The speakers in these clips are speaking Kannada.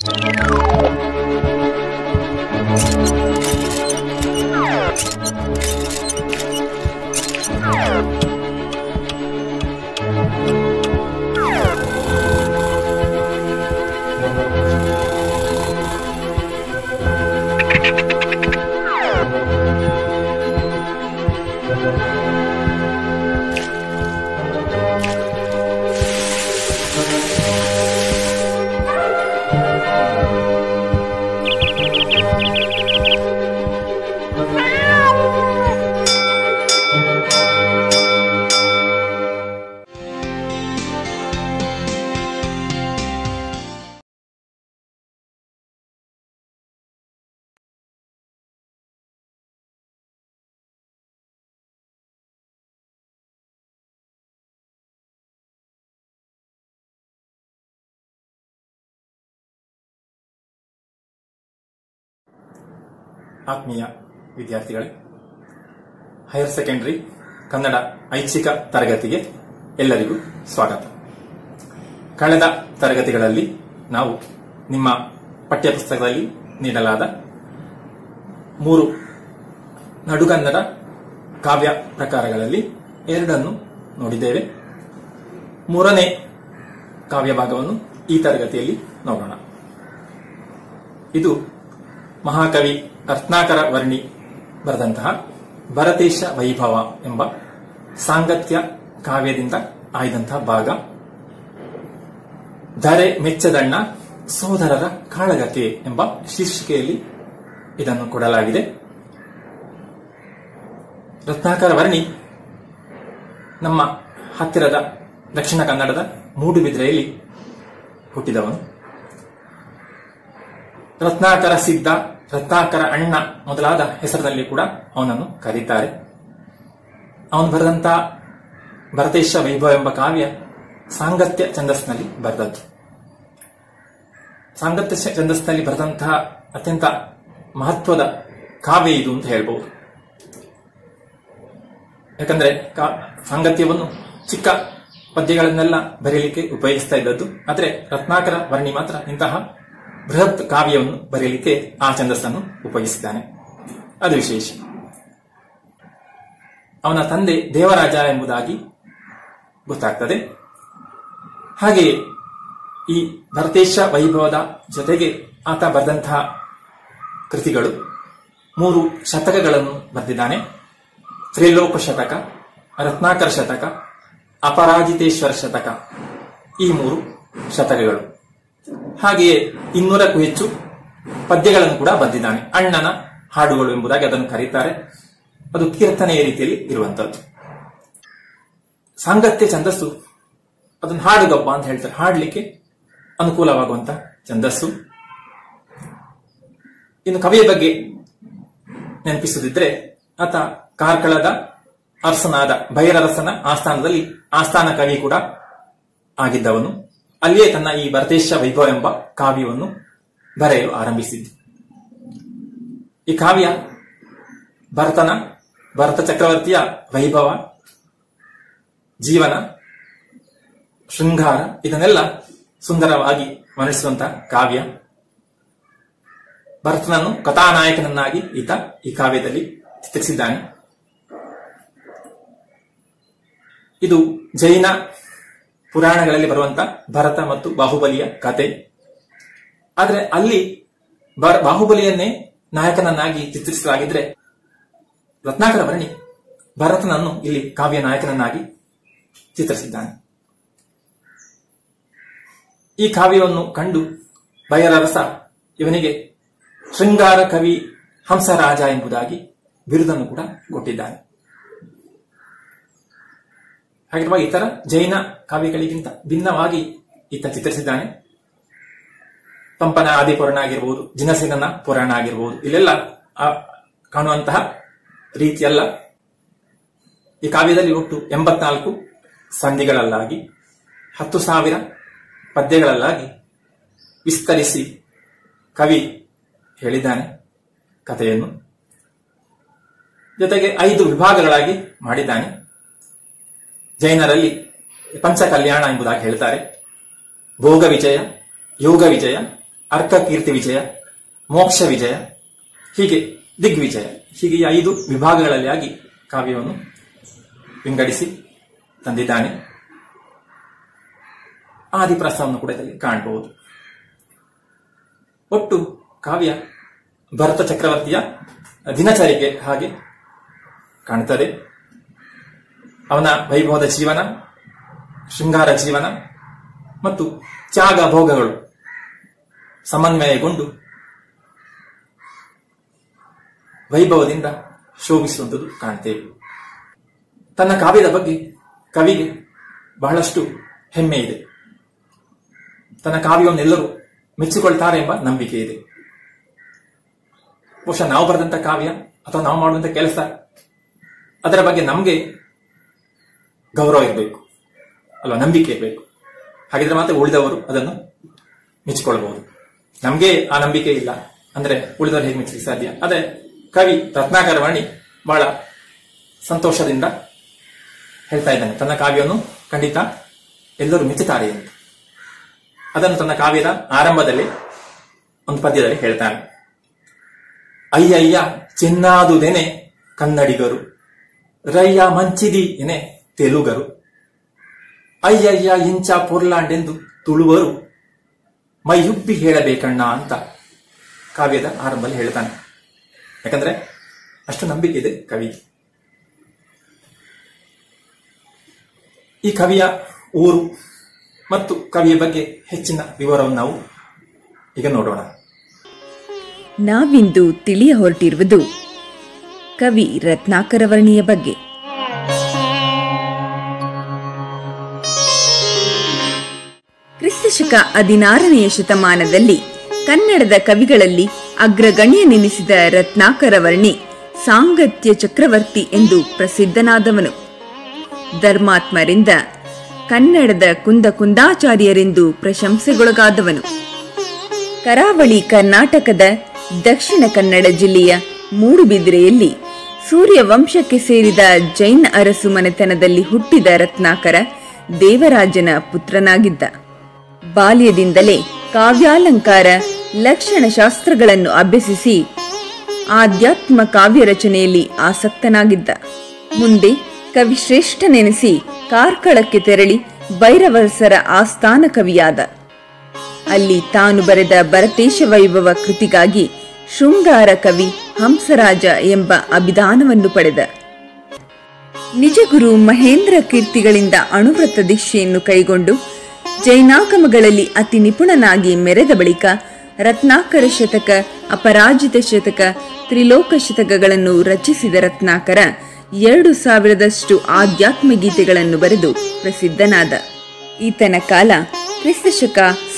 ಆತ್ಮೀಯ ವಿದ್ಯಾರ್ಥಿಗಳೇ, ಹೈಯರ್ ಸೆಕೆಂಡರಿ ಕನ್ನಡ ಐಚ್ಛಿಕ ತರಗತಿಗೆ ಎಲ್ಲರಿಗೂ ಸ್ವಾಗತ. ಕಳೆದ ತರಗತಿಗಳಲ್ಲಿ ನಾವು ನಿಮ್ಮ ಪಠ್ಯಪುಸ್ತಕದಲ್ಲಿ ನೀಡಲಾದ 3 ನಡುಗನ್ನಡ ಕಾವ್ಯ ಪ್ರಕಾರಗಳಲ್ಲಿ 2 ನೋಡಿದ್ದೇವೆ. 3ನೇ ಕಾವ್ಯ ಭಾಗವನ್ನು ಈ ತರಗತಿಯಲ್ಲಿ ನೋಡೋಣ. ಇದು ಮಹಾಕವಿ ರತ್ನಾಕರ ವರ್ಣಿ ಬರೆದಂತಹ ಭರತೇಶ ವೈಭವ ಎಂಬ ಸಾಂಗತ್ಯ ಕಾವ್ಯದಿಂದ ಆಯ್ದಂತಹ ಭಾಗ. ಧರೆ ಮೆಚ್ಚದಣ್ಣ ಸೋದರರ ಕಾಳಗಕ್ಕೆ ಎಂಬ ಶೀರ್ಷಿಕೆಯಲ್ಲಿ ಇದನ್ನು ಕೊಡಲಾಗಿದೆ. ರತ್ನಾಕರ ವರ್ಣಿ ನಮ್ಮ ಹತ್ತಿರದ ದಕ್ಷಿಣ ಕನ್ನಡದ ಮೂಡುಬಿದ್ರೆಯಲ್ಲಿ ಹುಟ್ಟಿದವನು. ರತ್ನಾಕರ ಸಿದ್ಧ, ರತ್ನಾಕರ ಅಣ್ಣ ಮೊದಲಾದ ಹೆಸರಿನಲ್ಲಿ ಕೂಡ ಅವನನ್ನು ಕರೀತಾರೆ. ಅವನು ಬರೆದಂತಹ ಭರತೇಶ ವೈಭವ ಎಂಬ ಕಾವ್ಯ ಸಾಂಗತ್ಯ ಛಂದಸ್ಸಿನಲ್ಲಿ ಬರೆದದ್ದು. ಸಾಂಗತ್ಯ ಛಂದಸ್ಸಿನಲ್ಲಿ ಬರೆದಂತಹ ಅತ್ಯಂತ ಮಹತ್ವದ ಕಾವ್ಯ ಇದು ಅಂತ ಹೇಳ್ಬಹುದು. ಯಾಕಂದ್ರೆ ಸಾಂಗತ್ಯವನ್ನು ಚಿಕ್ಕ ಪದ್ಯಗಳನ್ನೆಲ್ಲ ಬರೆಯಲಿಕ್ಕೆ ಉಪಯೋಗಿಸ್ತಾ ಇದ್ದದ್ದು. ಆದರೆ ರತ್ನಾಕರ ವರ್ಣಿ ಮಾತ್ರ ಇಂತಹ ಬೃಹತ್ ಕಾವ್ಯವನ್ನು ಬರೆಯಲಿಕ್ಕೆ ಆ ಛಂದಸ್ಸನ್ನು ಉಪಯೋಗಿಸಿದ್ದಾನೆ. ಅದು ವಿಶೇಷ. ಅವನ ತಂದೆ ದೇವರಾಜ ಎಂಬುದಾಗಿ ಗೊತ್ತಾಗ್ತದೆ. ಹಾಗೆಯೇ ಈ ಭರತೇಶ ವೈಭವದ ಜೊತೆಗೆ ಆತ ಬರೆದಂತಹ ಕೃತಿಗಳು 3 ಶತಕಗಳನ್ನು ಬರೆದಿದ್ದಾನೆ. ತ್ರಿಲೋಕ ಶತಕ, ರತ್ನಾಕರ ಶತಕ, ಅಪರಾಜಿತೇಶ್ವರ ಶತಕ, ಈ 3 ಶತಕಗಳು. ಹಾಗೆಯೇ 200ಕ್ಕೂ ಹೆಚ್ಚು ಪದ್ಯಗಳನ್ನು ಕೂಡ ಬರೆದಿದ್ದಾನೆ. ಅಣ್ಣನ ಹಾಡುಗಳು ಎಂಬುದಾಗಿ ಅದನ್ನು ಕರೀತಾರೆ. ಅದು ಕೀರ್ತನೆಯ ರೀತಿಯಲ್ಲಿ ಇರುವಂತದ್ದು. ಸಾಂಗತ್ಯ ಛಂದಸ್ಸು ಅದನ್ನು ಹಾಡುಗಬ್ಬ ಅಂತ ಹೇಳ್ತಾರೆ. ಹಾಡಲಿಕ್ಕೆ ಅನುಕೂಲವಾಗುವಂತ ಛಂದಸ್ಸು. ಇನ್ನು ಕವಿಯ ಬಗ್ಗೆ ನೆನಪಿಸುತ್ತಿದ್ರೆ, ಆತ ಕಾರ್ಕಳದ ಅರಸನಾದ ಭೈರರಸನ ಆಸ್ಥಾನದಲ್ಲಿ ಆಸ್ಥಾನ ಕವಿ ಕೂಡ ಆಗಿದ್ದವನು. ಅಲ್ಲಿಯೇ ತನ್ನ ಈ ಭರತೇಶ ವೈಭವ ಎಂಬ ಕಾವ್ಯವನ್ನು ಬರೆಯಲು ಆರಂಭಿಸಿದ್ದು. ಈ ಕಾವ್ಯ ಭರತ ಚಕ್ರವರ್ತಿಯ ವೈಭವ, ಜೀವನ, ಶೃಂಗಾರ ಇದನ್ನೆಲ್ಲ ಸುಂದರವಾಗಿ ವರ್ಣಿಸುವಂತಹ ಕಾವ್ಯ. ಭರತನನ್ನು ಕಥಾನಾಯಕನನ್ನಾಗಿ ಈತ ಈ ಕಾವ್ಯದಲ್ಲಿ ಚಿತ್ರಿಸಿದ್ದಾನೆ. ಇದು ಜೈನ ಪುರಾಣಗಳಲ್ಲಿ ಬರುವಂತ ಭರತ ಮತ್ತು ಬಾಹುಬಲಿಯ ಕತೆ. ಆದರೆ ಅಲ್ಲಿ ಬಾಹುಬಲಿಯನ್ನೇ ನಾಯಕನನ್ನಾಗಿ ಚಿತ್ರಿಸಲಾಗಿದ್ರೆ, ರತ್ನಾಕರ ವರ್ಣಿ ಭರತನನ್ನು ಇಲ್ಲಿ ಕಾವ್ಯ ನಾಯಕನನ್ನಾಗಿ ಚಿತ್ರಿಸಿದ್ದಾನೆ. ಈ ಕಾವ್ಯವನ್ನು ಕಂಡು ಭೈರರಸ ಇವನಿಗೆ ಶೃಂಗಾರ ಕವಿ ಹಂಸರಾಜ ಎಂಬುದಾಗಿ ಬಿರುದನ್ನು ಕೂಡ ಕೊಟ್ಟಿದ್ದಾನೆ. ಹಾಗಿರುವಾಗ ಇತರ ಜೈನ ಕಾವ್ಯಗಳಿಗಿಂತ ಭಿನ್ನವಾಗಿ ಈತ ಚಿತ್ರಿಸಿದ್ದಾನೆ. ಪಂಪನ ಆದಿಪುರಾಣ ಆಗಿರಬಹುದು, ಜಿನಸೇನನ ಪುರಾಣ ಆಗಿರಬಹುದು, ಇಲ್ಲೆಲ್ಲ ಕಾಣುವಂತಹ ರೀತಿಯಲ್ಲ. ಈ ಕಾವ್ಯದಲ್ಲಿ ಒಟ್ಟು 84 ಸಂಧಿಗಳಲ್ಲಾಗಿ 10,000 ಪದ್ಯಗಳಲ್ಲಾಗಿ ವಿಸ್ತರಿಸಿ ಕವಿ ಹೇಳಿದ್ದಾನೆ ಕಥೆಯನ್ನು. ಜೊತೆಗೆ 5 ವಿಭಾಗಗಳಾಗಿ ಮಾಡಿದ್ದಾನೆ. ಜೈನರಲ್ಲಿ ಪಂಚಕಲ್ಯಾಣ ಎಂಬುದಾಗಿ ಹೇಳ್ತಾರೆ. ಭೋಗ ವಿಜಯ, ಯೋಗ ವಿಜಯ, ಅರ್ಕ ಕೀರ್ತಿ ವಿಜಯ, ಮೋಕ್ಷ ವಿಜಯ, ಹೀಗೆ ದಿಗ್ವಿಜಯ, ಹೀಗೆ 5 ವಿಭಾಗಗಳಲ್ಲಿ ಆಗಿ ಕಾವ್ಯವನ್ನು ವಿಂಗಡಿಸಿ ತಂದಿದ್ದಾನೆ. ಆದಿಪ್ರಸ್ಥವನ್ನು ಕೂಡ ಇದರಲ್ಲಿ ಕಾಣಬಹುದು. ಒಟ್ಟು ಕಾವ್ಯ ಭರತ ಚಕ್ರವರ್ತಿಯ ದಿನಚರಿಗೆ ಹಾಗೆ ಕಾಣುತ್ತದೆ. ಅವನ ವೈಭವದ ಜೀವನ, ಶೃಂಗಾರ ಜೀವನ ಮತ್ತು ತ್ಯಾಗ ಭೋಗಗಳು ಸಮನ್ವಯಗೊಂಡು ವೈಭವದಿಂದ ಶೋಭಿಸುವಂಥದ್ದು ಕಾಣ್ತೇವೆ. ತನ್ನ ಕಾವ್ಯದ ಬಗ್ಗೆ ಕವಿಗೆ ಬಹಳಷ್ಟು ಹೆಮ್ಮೆ ಇದೆ. ತನ್ನ ಕಾವ್ಯವನ್ನೆಲ್ಲರೂ ಮೆಚ್ಚಿಕೊಳ್ತಾರೆ ಎಂಬ ನಂಬಿಕೆ ಇದೆ. ಬಹುಶಃ ನಾವು ಬರೆದಂತ ಕಾವ್ಯ ಅಥವಾ ನಾವು ಮಾಡುವಂತ ಕೆಲಸ, ಅದರ ಬಗ್ಗೆ ನಮಗೆ ಗೌರವ ಇರಬೇಕು ಅಲ್ವಾ, ನಂಬಿಕೆ ಇರಬೇಕು. ಹಾಗಿದ್ರೆ ಮಾತ್ರ ಉಳಿದವರು ಅದನ್ನು ಮೆಚ್ಚಿಕೊಳ್ಳಬಹುದು. ನಮಗೆ ಆ ನಂಬಿಕೆ ಇಲ್ಲ ಅಂದ್ರೆ ಉಳಿದವರು ಹೇಗೆ ಮೆಚ್ಚಲಿಕ್ಕೆ ಸಾಧ್ಯ? ಅದೇ ಕವಿ ರತ್ನಾಕರ ವರ್ಣಿ ಬಹಳ ಸಂತೋಷದಿಂದ ಹೇಳ್ತಾ ಇದ್ದಾನೆ, ತನ್ನ ಕಾವ್ಯವನ್ನು ಖಂಡಿತ ಎಲ್ಲರೂ ಮೆಚ್ಚುತ್ತಾರೆ ಅಂತ. ಅದನ್ನು ತನ್ನ ಕಾವ್ಯದ ಆರಂಭದಲ್ಲಿ ಒಂದು ಪದ್ಯದಲ್ಲಿ ಹೇಳ್ತಾನೆ. ಅಯ್ಯಯ್ಯ ಚಿನ್ನಾದುದೆನೆ ಕನ್ನಡಿಗರು, ರಯ್ಯ ಮಂಚಿದಿ ಎನೆ ತೆಲುಗರು, ಅಯ್ಯಯ್ಯ ಇಂಚ ಪೊರ್ಲಾಂಡೆಂದು ತುಳುವರು, ಮೈಯುಬ್ಬಿ ಹೇಳಬೇಕಣ್ಣ ಅಂತ ಕಾವ್ಯದ ಆರಂಭದಲ್ಲಿ ಹೇಳ್ತಾನೆ. ಯಾಕಂದ್ರೆ ಅಷ್ಟು ನಂಬಿಕೆ ಇದೆ ಕವಿಗೆ. ಈ ಕವಿಯ ಊರು ಮತ್ತು ಕವಿಯ ಬಗ್ಗೆ ಹೆಚ್ಚಿನ ವಿವರವನ್ನು ನಾವು ಈಗ ನೋಡೋಣ. ನಾವಿಂದು ತಿಳಿಯ ಹೊರಟಿರುವುದು ಕವಿ ರತ್ನಾಕರ ವರ್ಣಿಯ ಬಗ್ಗೆ. ಕ್ರಿಸ್ತಶಕ 16ನೇ ಶತಮಾನದಲ್ಲಿ ಕನ್ನಡದ ಕವಿಗಳಲ್ಲಿ ಅಗ್ರಗಣ್ಯನೆನಿಸಿದ ರತ್ನಾಕರ ವರ್ಣಿ ಸಾಂಗತ್ಯ ಚಕ್ರವರ್ತಿ ಎಂದು ಪ್ರಸಿದ್ಧನಾದವನು. ಧರ್ಮಾತ್ಮರಿಂದ ಕನ್ನಡದ ಕುಂದಾಚಾರ್ಯರೆಂದು ಪ್ರಶಂಸೆಗೊಳಗಾದವನು. ಕರಾವಳಿ ಕರ್ನಾಟಕದ ದಕ್ಷಿಣ ಕನ್ನಡ ಜಿಲ್ಲೆಯ ಮೂಡುಬಿದಿರೆಯಲ್ಲಿ ಸೂರ್ಯವಂಶಕ್ಕೆ ಸೇರಿದ ಜೈನ ಅರಸು ಮನೆತನದಲ್ಲಿ ಹುಟ್ಟಿದ ರತ್ನಾಕರ ದೇವರಾಜನ ಪುತ್ರನಾಗಿದ್ದ. ಬಾಲ್ಯದಿಂದಲೇ ಕಾವ್ಯಾಲಂಕಾರ, ಲಕ್ಷಣ ಶಾಸ್ತ್ರಗಳನ್ನು ಅಭ್ಯಸಿಸಿ ಆಧ್ಯಾತ್ಮ ಕಾವ್ಯ ರಚನೆಯಲ್ಲಿ ಆಸಕ್ತನಾಗಿದ್ದ. ಮುಂದೆ ಕವಿಶ್ರೇಷ್ಠನೆನಿಸಿ ಕಾರ್ಕಳಕ್ಕೆ ತೆರಳಿ ಭೈರವರಸರ ಆಸ್ಥಾನ ಕವಿಯಾದ. ಅಲ್ಲಿ ತಾನು ಬರೆದ ಭರತೇಶ ವೈಭವ ಕೃತಿಗಾಗಿ ಶೃಂಗಾರ ಕವಿ ಹಂಸರಾಜ ಎಂಬ ಅಭಿಧಾನವನ್ನು ಪಡೆದ. ನಿಜಗುರು ಮಹೇಂದ್ರ ಕೀರ್ತಿಗಳಿಂದ ಅನುವ್ರತ ದೀಕ್ಷೆಯನ್ನು ಕೈಗೊಂಡು ಜೈನಾಗಮಗಳಲ್ಲಿ ಅತಿ ನಿಪುಣನಾಗಿ ಮೆರೆದ ಬಳಿಕ ರತ್ನಾಕರ ಶತಕ, ಅಪರಾಜಿತ ಶತಕ, ತ್ರಿಲೋಕ ಶತಕಗಳನ್ನು ರಚಿಸಿದ ರತ್ನಾಕರ 2000ದಷ್ಟು ಆಧ್ಯಾತ್ಮ ಗೀತೆಗಳನ್ನು ಬರೆದು ಪ್ರಸಿದ್ಧನಾದ. ಈತನ ಕಾಲ ಕ್ರಿಸ್ತಶಕ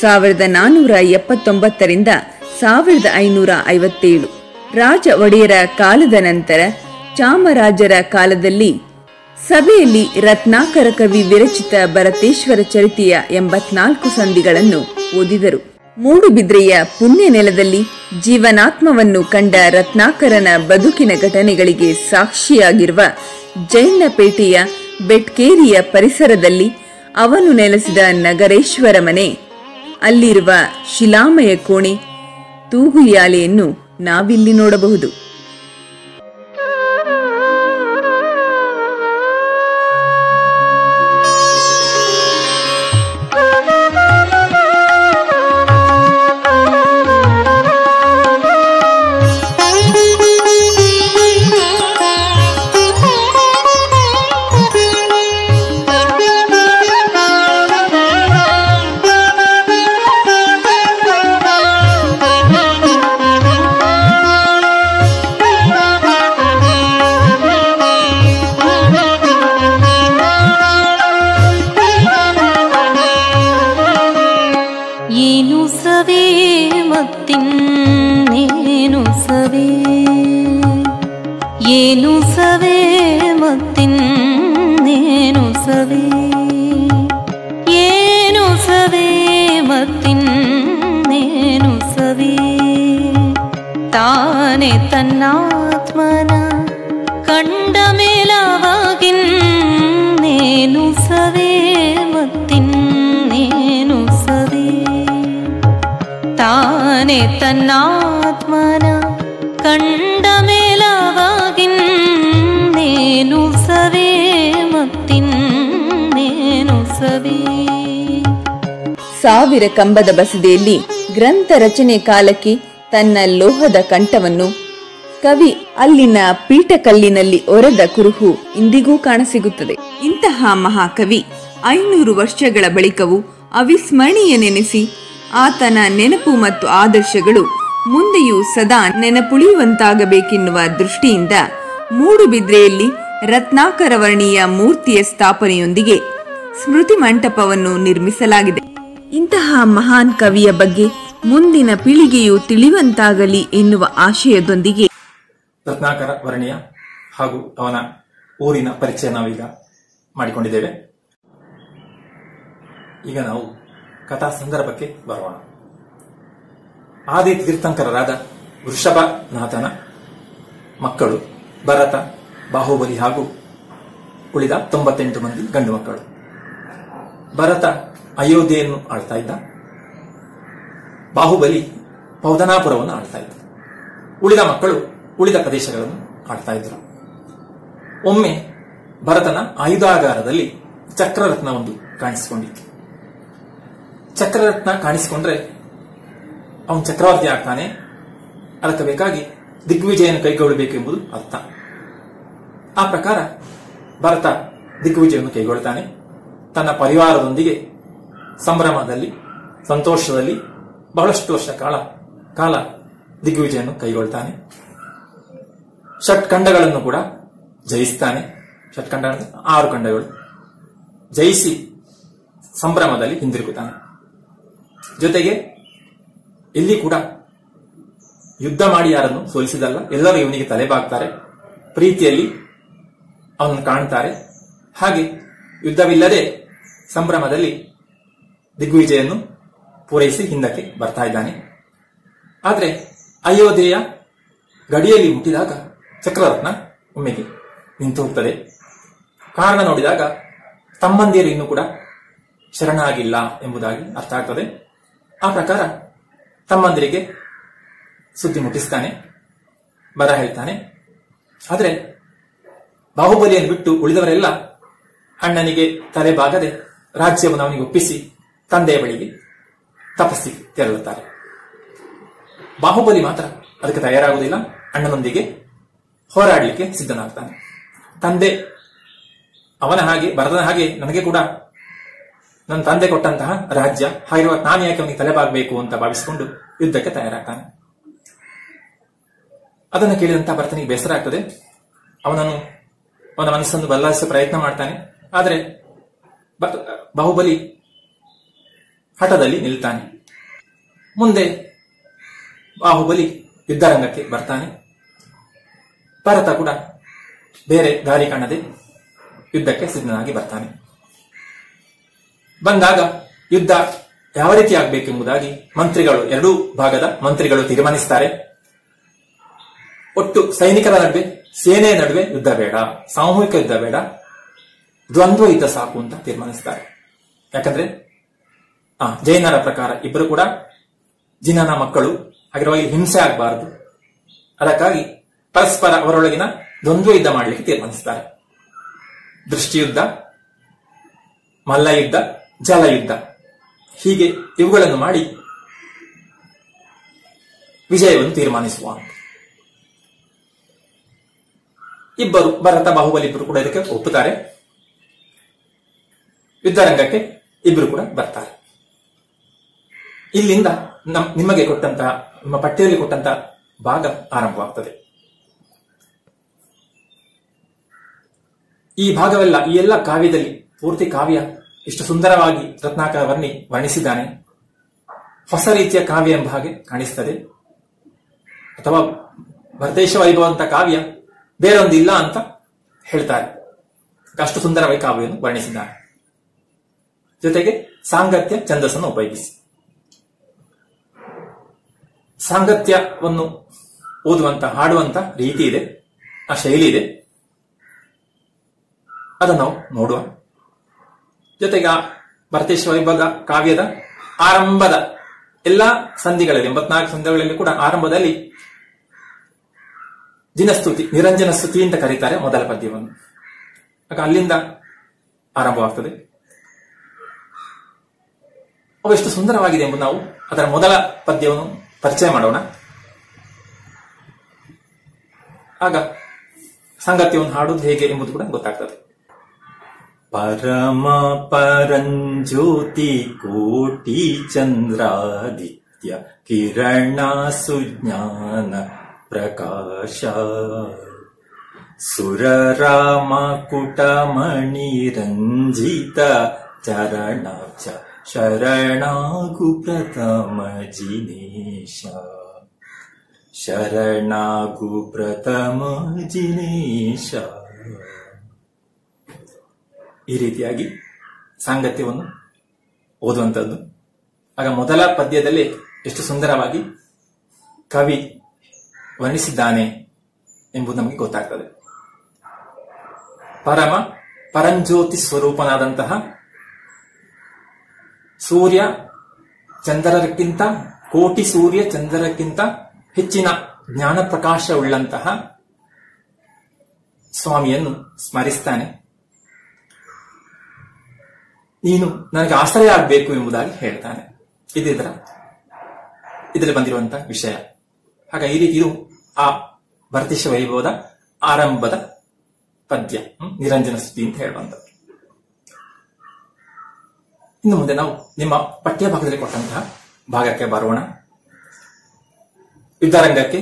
1479ರಿಂದ 1557. ರಾಜ ಒಡೆಯರ ಕಾಲದ ನಂತರ ಚಾಮರಾಜರ ಕಾಲದಲ್ಲಿ ಸಭೆಯಲ್ಲಿ ರತ್ನಾಕರ ಕವಿ ವಿರಚಿತ ಭರತೇಶ್ವರ ಚರಿತೆಯ 84 ಸಂಧಿಗಳನ್ನು ಓದಿದರು. ಮೂಡುಬಿದ್ರೆಯ ಪುಣ್ಯ ನೆಲದಲ್ಲಿ ಜೀವನಾತ್ಮವನ್ನು ಕಂಡ ರತ್ನಾಕರನ ಬದುಕಿನ ಘಟನೆಗಳಿಗೆ ಸಾಕ್ಷಿಯಾಗಿರುವ ಜೈನಪೇಟೆಯ ಬೆಟ್ಕೇರಿಯ ಪರಿಸರದಲ್ಲಿ ಅವನು ನೆಲೆಸಿದ ನಗರೇಶ್ವರ ಮನೆ, ಅಲ್ಲಿರುವ ಶಿಲಾಮಯ ಕೋಣೆ, ತೂಗುಯಾಲೆಯನ್ನು ನಾವಿಲ್ಲಿ ನೋಡಬಹುದು. ತಾನೆ ತನ್ನಾತ್ಮನ ಕಂಡ ಮೇಲವಾಗಿನ್ನೇನು ಸವೇ ಮತ್ತಿನ್ನೇನು ಸವೇ ತಾನೆ ತಾನೆ ತನ್ನಾತ್ಮನ ಕಂಡ ಮೇಲವಾಗಿನ್ನೇನು ಸವೇ ಮತ್ತಿನ್ನೇನು ಸವೇ. ಸಾವಿರ ಕಂಬದ ಬಸದಿಯಲ್ಲಿ ಗ್ರಂಥ ರಚನೆ ಕಾಲಕ್ಕೆ ತನ್ನ ಲೋಹದ ಕಂಠವನ್ನು ಕವಿ ಅಲ್ಲಿನ ಪೀಠಕಲ್ಲಿನಲ್ಲಿ ಒರೆದ ಕುರುಹು ಇಂದಿಗೂ ಕಾಣಸಿಗುತ್ತದೆ. ಇಂತಹ ಮಹಾಕವಿ 500 ವರ್ಷಗಳ ಬಳಿಕವೂ ಅವಿಸ್ಮರಣೀಯನೆನಿಸಿ ಆತನ ನೆನಪು ಮತ್ತು ಆದರ್ಶಗಳು ಮುಂದೆಯೂ ಸದಾ ನೆನಪುಳಿಯುವಂತಾಗಬೇಕೆನ್ನುವ ದೃಷ್ಟಿಯಿಂದ ಮೂಡುಬಿದ್ರೆಯಲ್ಲಿ ರತ್ನಾಕರ ವರ್ಣಿಯ ಮೂರ್ತಿಯ ಸ್ಥಾಪನೆಯೊಂದಿಗೆ ಸ್ಮೃತಿ ಮಂಟಪವನ್ನು ನಿರ್ಮಿಸಲಾಗಿದೆ. ಇಂತಹ ಮಹಾನ್ ಕವಿಯ ಬಗ್ಗೆ ಮುಂದಿನ ಪೀಳಿಗೆಯು ತಿಳಿಯುವಂತಾಗಲಿ ಎನ್ನುವ ಆಶಯದೊಂದಿಗೆ ರತ್ನಾಕರ ವರ್ಣಿಯ ಹಾಗೂ ಅವನ ಊರಿನ ಪರಿಚಯ ನಾವೀಗ ಮಾಡಿಕೊಂಡಿದ್ದೇವೆ. ಈಗ ನಾವು ಕಥಾ ಸಂದರ್ಭಕ್ಕೆ ಬರೋಣ. ಆದಿ ತೀರ್ಥಂಕರರಾದ ವೃಷಭನಾಥನ ಮಕ್ಕಳು ಭರತ, ಬಾಹುಬಲಿ ಹಾಗೂ ಉಳಿದ 98 ಮಂದಿ ಗಂಡು ಮಕ್ಕಳು. ಭರತ ಅಯೋಧ್ಯೆಯನ್ನು ಆಳ್ತಾ ಇದ್ದ, ಬಾಹುಬಲಿ ಪೌದನಾಪುರವನ್ನು ಆಳ್ತಾ ಇದ್ದ, ಉಳಿದ ಮಕ್ಕಳು ಉಳಿದ ಪ್ರದೇಶಗಳನ್ನು ಆಳ್ತಾ ಇದ್ರು. ಒಮ್ಮೆ ಭರತನ ಆಯುಧಾಗಾರದಲ್ಲಿ ಚಕ್ರರತ್ನವೊಂದು ಕಾಣಿಸಿಕೊಂಡಿತ್ತು. ಚಕ್ರರತ್ನ ಕಾಣಿಸಿಕೊಂಡ್ರೆ ಅವನು ಚಕ್ರವರ್ತಿ ಆಗ್ತಾನೆ, ಅದಕ್ಕೆ ಬೇಕಾಗಿ ದಿಗ್ವಿಜಯನ ಕೈಗೊಳ್ಳಬೇಕೆಂಬುದು ಅರ್ಥ. ಆ ಪ್ರಕಾರ ಭರತ ದಿಗ್ವಿಜಯವನ್ನು ಕೈಗೊಳ್ತಾನೆ. ತನ್ನ ಪರಿವಾರದೊಂದಿಗೆ ಸಂಭ್ರಮದಲ್ಲಿ, ಸಂತೋಷದಲ್ಲಿ ಬಹಳಷ್ಟು ವರ್ಷ ಕಾಲ ದಿಗ್ವಿಜಯವನ್ನು ಕೈಗೊಳ್ತಾನೆ. ಷಟ್ಖಂಡಗಳನ್ನು ಕೂಡ ಜಯಿಸ್ತಾನೆ. ಷಟ್ಖಂಡ 6 ಖಂಡಗಳು ಜಯಿಸಿ ಸಂಭ್ರಮದಲ್ಲಿ ಹಿಂದಿರುಗುತ್ತಾನೆ. ಜೊತೆಗೆ ಇಲ್ಲಿ ಕೂಡ ಯುದ್ಧ ಮಾಡಿ ಯಾರನ್ನು ಸೋಲಿಸಿದಲ್ಲ, ಎಲ್ಲರೂ ಇವನಿಗೆ ತಲೆಬಾಗ್ತಾರೆ, ಪ್ರೀತಿಯಲ್ಲಿ ಅವನನ್ನು ಕಾಣ್ತಾರೆ. ಹಾಗೆ ಯುದ್ಧವಿಲ್ಲದೆ ಸಂಭ್ರಮದಲ್ಲಿ ದಿಗ್ವಿಜಯನ್ನು ಪೂರೈಸಿ ಹಿಂದಕ್ಕೆ ಬರ್ತಾ ಇದ್ದಾನೆ. ಆದರೆ ಅಯೋಧ್ಯೆಯ ಗಡಿಯಲ್ಲಿ ಮುಟ್ಟಿದಾಗ ಚಕ್ರರತ್ನ ಒಮ್ಮೆಗೆ ನಿಂತು ಹೋಗ್ತದೆ. ಕಾರಣ ನೋಡಿದಾಗ ತಮ್ಮಂದಿರು ಇನ್ನೂ ಕೂಡ ಶರಣಾಗಿಲ್ಲ ಎಂಬುದಾಗಿ ಅರ್ಥ ಆಗ್ತದೆ. ಆ ಪ್ರಕಾರ ತಮ್ಮಂದಿರಿಗೆ ಸುದ್ದಿ ಮುಟ್ಟಿಸ್ತಾನೆ, ಬರ ಹೇಳ್ತಾನೆ. ಆದರೆ ಬಾಹುಬಲಿಯನ್ನು ಬಿಟ್ಟು ಉಳಿದವರೆಲ್ಲ ಅಣ್ಣನಿಗೆ ತಲೆಬಾಗದೆ ರಾಜ್ಯವನ್ನು ಅವನಿಗೆ ಒಪ್ಪಿಸಿ ತಂದೆಯ ಬಳಿಗೆ ತಪಸ್ಸಿಗೆ ತೆರಳುತ್ತಾರೆ. ಬಾಹುಬಲಿ ಮಾತ್ರ ಅದಕ್ಕೆ ತಯಾರಾಗುವುದಿಲ್ಲ. ಅಣ್ಣನೊಂದಿಗೆ ಹೋರಾಡಲಿಕ್ಕೆ ಸಿದ್ಧನಾಗ್ತಾನೆ. ತಂದೆ ಅವನ ಹಾಗೆ, ಭರತನ ಹಾಗೆ ನನಗೆ ಕೂಡ ನನ್ನ ತಂದೆ ಕೊಟ್ಟಂತಹ ರಾಜ್ಯ, ಹಾಗಿರುವ ನಾನು ಯಾಕೆ ಅವನಿಗೆ ತಲೆಬಾಗಬೇಕು ಅಂತ ಭಾವಿಸಿಕೊಂಡು ಯುದ್ಧಕ್ಕೆ ತಯಾರಾಗ್ತಾನೆ. ಅದನ್ನು ಕೇಳಿದಂತಹ ಭರತನಿಗೆ ಬೇಸರ ಆಗ್ತದೆ. ಅವನ ಮನಸ್ಸನ್ನು ಬದಲಾಯಿಸುವ ಪ್ರಯತ್ನ ಮಾಡ್ತಾನೆ. ಆದರೆ ಬಾಹುಬಲಿ ಹಠದಲ್ಲಿ ನಿಲ್ತಾನೆ. ಮುಂದೆ ಬಾಹುಬಲಿ ಯುದ್ಧರಂಗಕ್ಕೆ ಬರ್ತಾನೆ. ಭರತ ಕೂಡ ಬೇರೆ ದಾರಿ ಕಾಣದೆ ಯುದ್ಧಕ್ಕೆ ಸಿದ್ಧನಾಗಿ ಬರ್ತಾನೆ. ಬಂದಾಗ ಯುದ್ಧ ಯಾವ ರೀತಿ ಆಗಬೇಕೆಂಬುದಾಗಿ ಮಂತ್ರಿಗಳು, 2 ಭಾಗದ ಮಂತ್ರಿಗಳು ತೀರ್ಮಾನಿಸುತ್ತಾರೆ. ಒಟ್ಟು ಸೈನಿಕರ ನಡುವೆ, ಸೇನೆಯ ನಡುವೆ ಯುದ್ಧ ಬೇಡ, ಸಾಮೂಹಿಕ ಯುದ್ಧ ಬೇಡ, ದ್ವಂದ್ವ ಯುದ್ಧ ಸಾಕು ಅಂತ ತೀರ್ಮಾನಿಸುತ್ತಾರೆ. ಯಾಕಂದ್ರೆ ಜೈನರ ಪ್ರಕಾರ ಇಬ್ಬರು ಕೂಡ ಜಿನನ ಮಕ್ಕಳು, ಹಾಗಿರುವ ಹಿಂಸೆ ಆಗಬಾರದು. ಅದಕ್ಕಾಗಿ ಪರಸ್ಪರ ಅವರೊಳಗಿನ ದ್ವಂದ್ವ ಯುದ್ಧ ಮಾಡಲಿಕ್ಕೆ ತೀರ್ಮಾನಿಸುತ್ತಾರೆ. ದೃಷ್ಟಿಯುದ್ಧ, ಮಲ್ಲಯುದ್ಧ, ಜಲಯುದ್ಧ, ಹೀಗೆ ಇವುಗಳನ್ನು ಮಾಡಿ ವಿಜಯವನ್ನು ತೀರ್ಮಾನಿಸುವ. ಇಬ್ಬರು, ಭರತ ಬಾಹುಬಲಿ ಇಬ್ಬರು ಕೂಡ ಇದಕ್ಕೆ ಒಪ್ಪುತ್ತಾರೆ. ಯುದ್ಧರಂಗಕ್ಕೆ ಇಬ್ಬರು ಕೂಡ ಬರ್ತಾರೆ. ಇಲ್ಲಿಂದ ನಿಮಗೆ ಕೊಟ್ಟಂತಹ, ನಿಮ್ಮ ಪಟ್ಟಿಯಲ್ಲಿ ಕೊಟ್ಟಂತಹ ಭಾಗ ಆರಂಭವಾಗ್ತದೆ. ಈ ಭಾಗವೆಲ್ಲ, ಈ ಎಲ್ಲ ಕಾವ್ಯದಲ್ಲಿ, ಪೂರ್ತಿ ಕಾವ್ಯ ಇಷ್ಟು ಸುಂದರವಾಗಿ ರತ್ನಾಕರ ವರ್ಣಿಸಿದ್ದಾನೆ. ಹೊಸ ರೀತಿಯ ಕಾವ್ಯ ಎಂಬ ಹಾಗೆ ಕಾಣಿಸ್ತದೆ. ಅಥವಾ ಭರತೇಶ ವೈಭವ ಅಂತ ಕಾವ್ಯ ಬೇರೊಂದಿಲ್ಲ ಅಂತ ಹೇಳ್ತಾರೆ. ಅಷ್ಟು ಸುಂದರವಾಗಿ ಕಾವ್ಯವನ್ನು ವರ್ಣಿಸಿದ್ದಾನೆ. ಜೊತೆಗೆ ಸಾಂಗತ್ಯ ಛಂದಸ್ಸನ್ನು ಉಪಯೋಗಿಸಿ ಸಾಂಗತ್ಯವನ್ನು ಓದುವಂತ, ಹಾಡುವಂತ ರೀತಿ ಇದೆ, ಆ ಶೈಲಿ ಇದೆ. ಅದನ್ನು ನಾವು ನೋಡುವ. ಜೊತೆಗೆ ಆ ಭರತೇಶ ವೈಭವ ಕಾವ್ಯದ ಆರಂಭದ ಎಲ್ಲಾ ಸಂಧಿಗಳಲ್ಲಿ 84 ಸಂಧಿಗಳಲ್ಲಿ ಕೂಡ ಆರಂಭದಲ್ಲಿ ದಿನಸ್ತುತಿ, ನಿರಂಜನ ಸ್ತುತಿ ಅಂತ ಕರೀತಾರೆ ಮೊದಲ ಪದ್ಯವನ್ನು. ಆಗ ಅಲ್ಲಿಂದ ಆರಂಭವಾಗ್ತದೆ. ಅವು ಎಷ್ಟು ಸುಂದರವಾಗಿದೆ ಎಂಬುದು ನಾವು ಅದರ ಮೊದಲ ಪದ್ಯವನ್ನು ಪರಿಚಯ ಮಾಡೋಣ. ಆಗ ಸಂಗತಿಯನ್ನು ಹಾಡುವುದು ಹೇಗೆ ಎಂಬುದು ಕೂಡ ಗೊತ್ತಾಗ್ತದೆ. ಪರಮ ಪರಂಜ್ಯೋತಿ ಕೋಟಿ ಚಂದ್ರಾದಿತ್ಯ ಕಿರಣ ಸುಜ್ಞಾನ ಪ್ರಕಾಶ ಸುರರಾಮ ಕುಟಮಣಿ ರಂಜಿತ ಚರಣಾಕ್ಷ ಶರಣಾಗು ಪ್ರಥಮ ಜಿನೇಶ ಶರಣಾಗು ಪ್ರಥಮ ಜಿನೇಶ. ಈ ರೀತಿಯಾಗಿ ಸಾಂಗತ್ಯವನ್ನು ಓದುವಂಥದ್ದು. ಆಗ ಮೊದಲ ಪದ್ಯದಲ್ಲಿ ಎಷ್ಟು ಸುಂದರವಾಗಿ ಕವಿ ವರ್ಣಿಸಿದ್ದಾನೆ ಎಂಬುದು ನಮಗೆ ಗೊತ್ತಾಗ್ತದೆ. ಪರಮ ಪರಂಜ್ಯೋತಿ ಸ್ವರೂಪನಾದಂತಹ ಸೂರ್ಯ ಚಂದ್ರಕ್ಕಿಂತ, ಕೋಟಿ ಸೂರ್ಯ ಚಂದ್ರಕ್ಕಿಂತ ಹೆಚ್ಚಿನ ಜ್ಞಾನ ಪ್ರಕಾಶ ಉಳ್ಳಂತಹ ಸ್ವಾಮಿಯನ್ನು ಸ್ಮರಿಸ್ತಾನೆ. ನೀನು ನನಗೆ ಆಶ್ರಯ ಆಗಬೇಕು ಎಂಬುದಾಗಿ ಹೇಳ್ತಾನೆ. ಇದರಲ್ಲಿ ಬಂದಿರುವಂತಹ ವಿಷಯ. ಹಾಗ ಈ ರೀತಿ ಇದು ಆ ಭರತೇಶ ವೈಭವದ ಆರಂಭದ ಪದ್ಯ, ನಿರಂಜನ ಸ್ತುತಿ ಅಂತ ಹೇಳುವಂಥದ್ದು. ಇನ್ನು ಮುಂದೆ ನಾವು ನಿಮ್ಮ ಪಠ್ಯ ಭಾಗದಲ್ಲಿ ಕೊಟ್ಟಂತಹ ಭಾಗಕ್ಕೆ ಬರೋಣ. ಯುದ್ಧರಂಗಕ್ಕೆ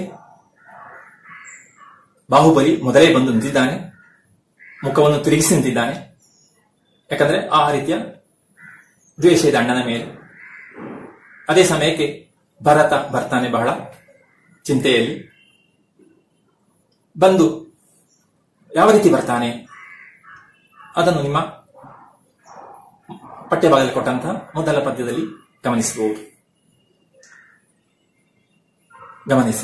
ಬಾಹುಬಲಿ ಮೊದಲೇ ಬಂದು ನಿಂತಿದ್ದಾನೆ, ಮುಖವನ್ನು ತಿರುಗಿಸಿ ನಿಂತಿದ್ದಾನೆ. ಯಾಕಂದ್ರೆ ಆ ರೀತಿಯ ದ್ವೇಷ ಇದೆ ಅಣ್ಣನ ಮೇಲೆ. ಅದೇ ಸಮಯಕ್ಕೆ ಭರತ ಬರ್ತಾನೆ ಬಹಳ ಚಿಂತೆಯಲ್ಲಿ. ಬಂದು ಯಾವ ರೀತಿ ಬರ್ತಾನೆ ಅದನ್ನು ನಿಮ್ಮ ಪಠ್ಯಭಾಗದಲ್ಲಿ ಕೊಟ್ಟಂತಹ ಮೊದಲ ಪದ್ಯದಲ್ಲಿ ಗಮನಿಸಬಹುದು. ಗಮನಿಸಿ.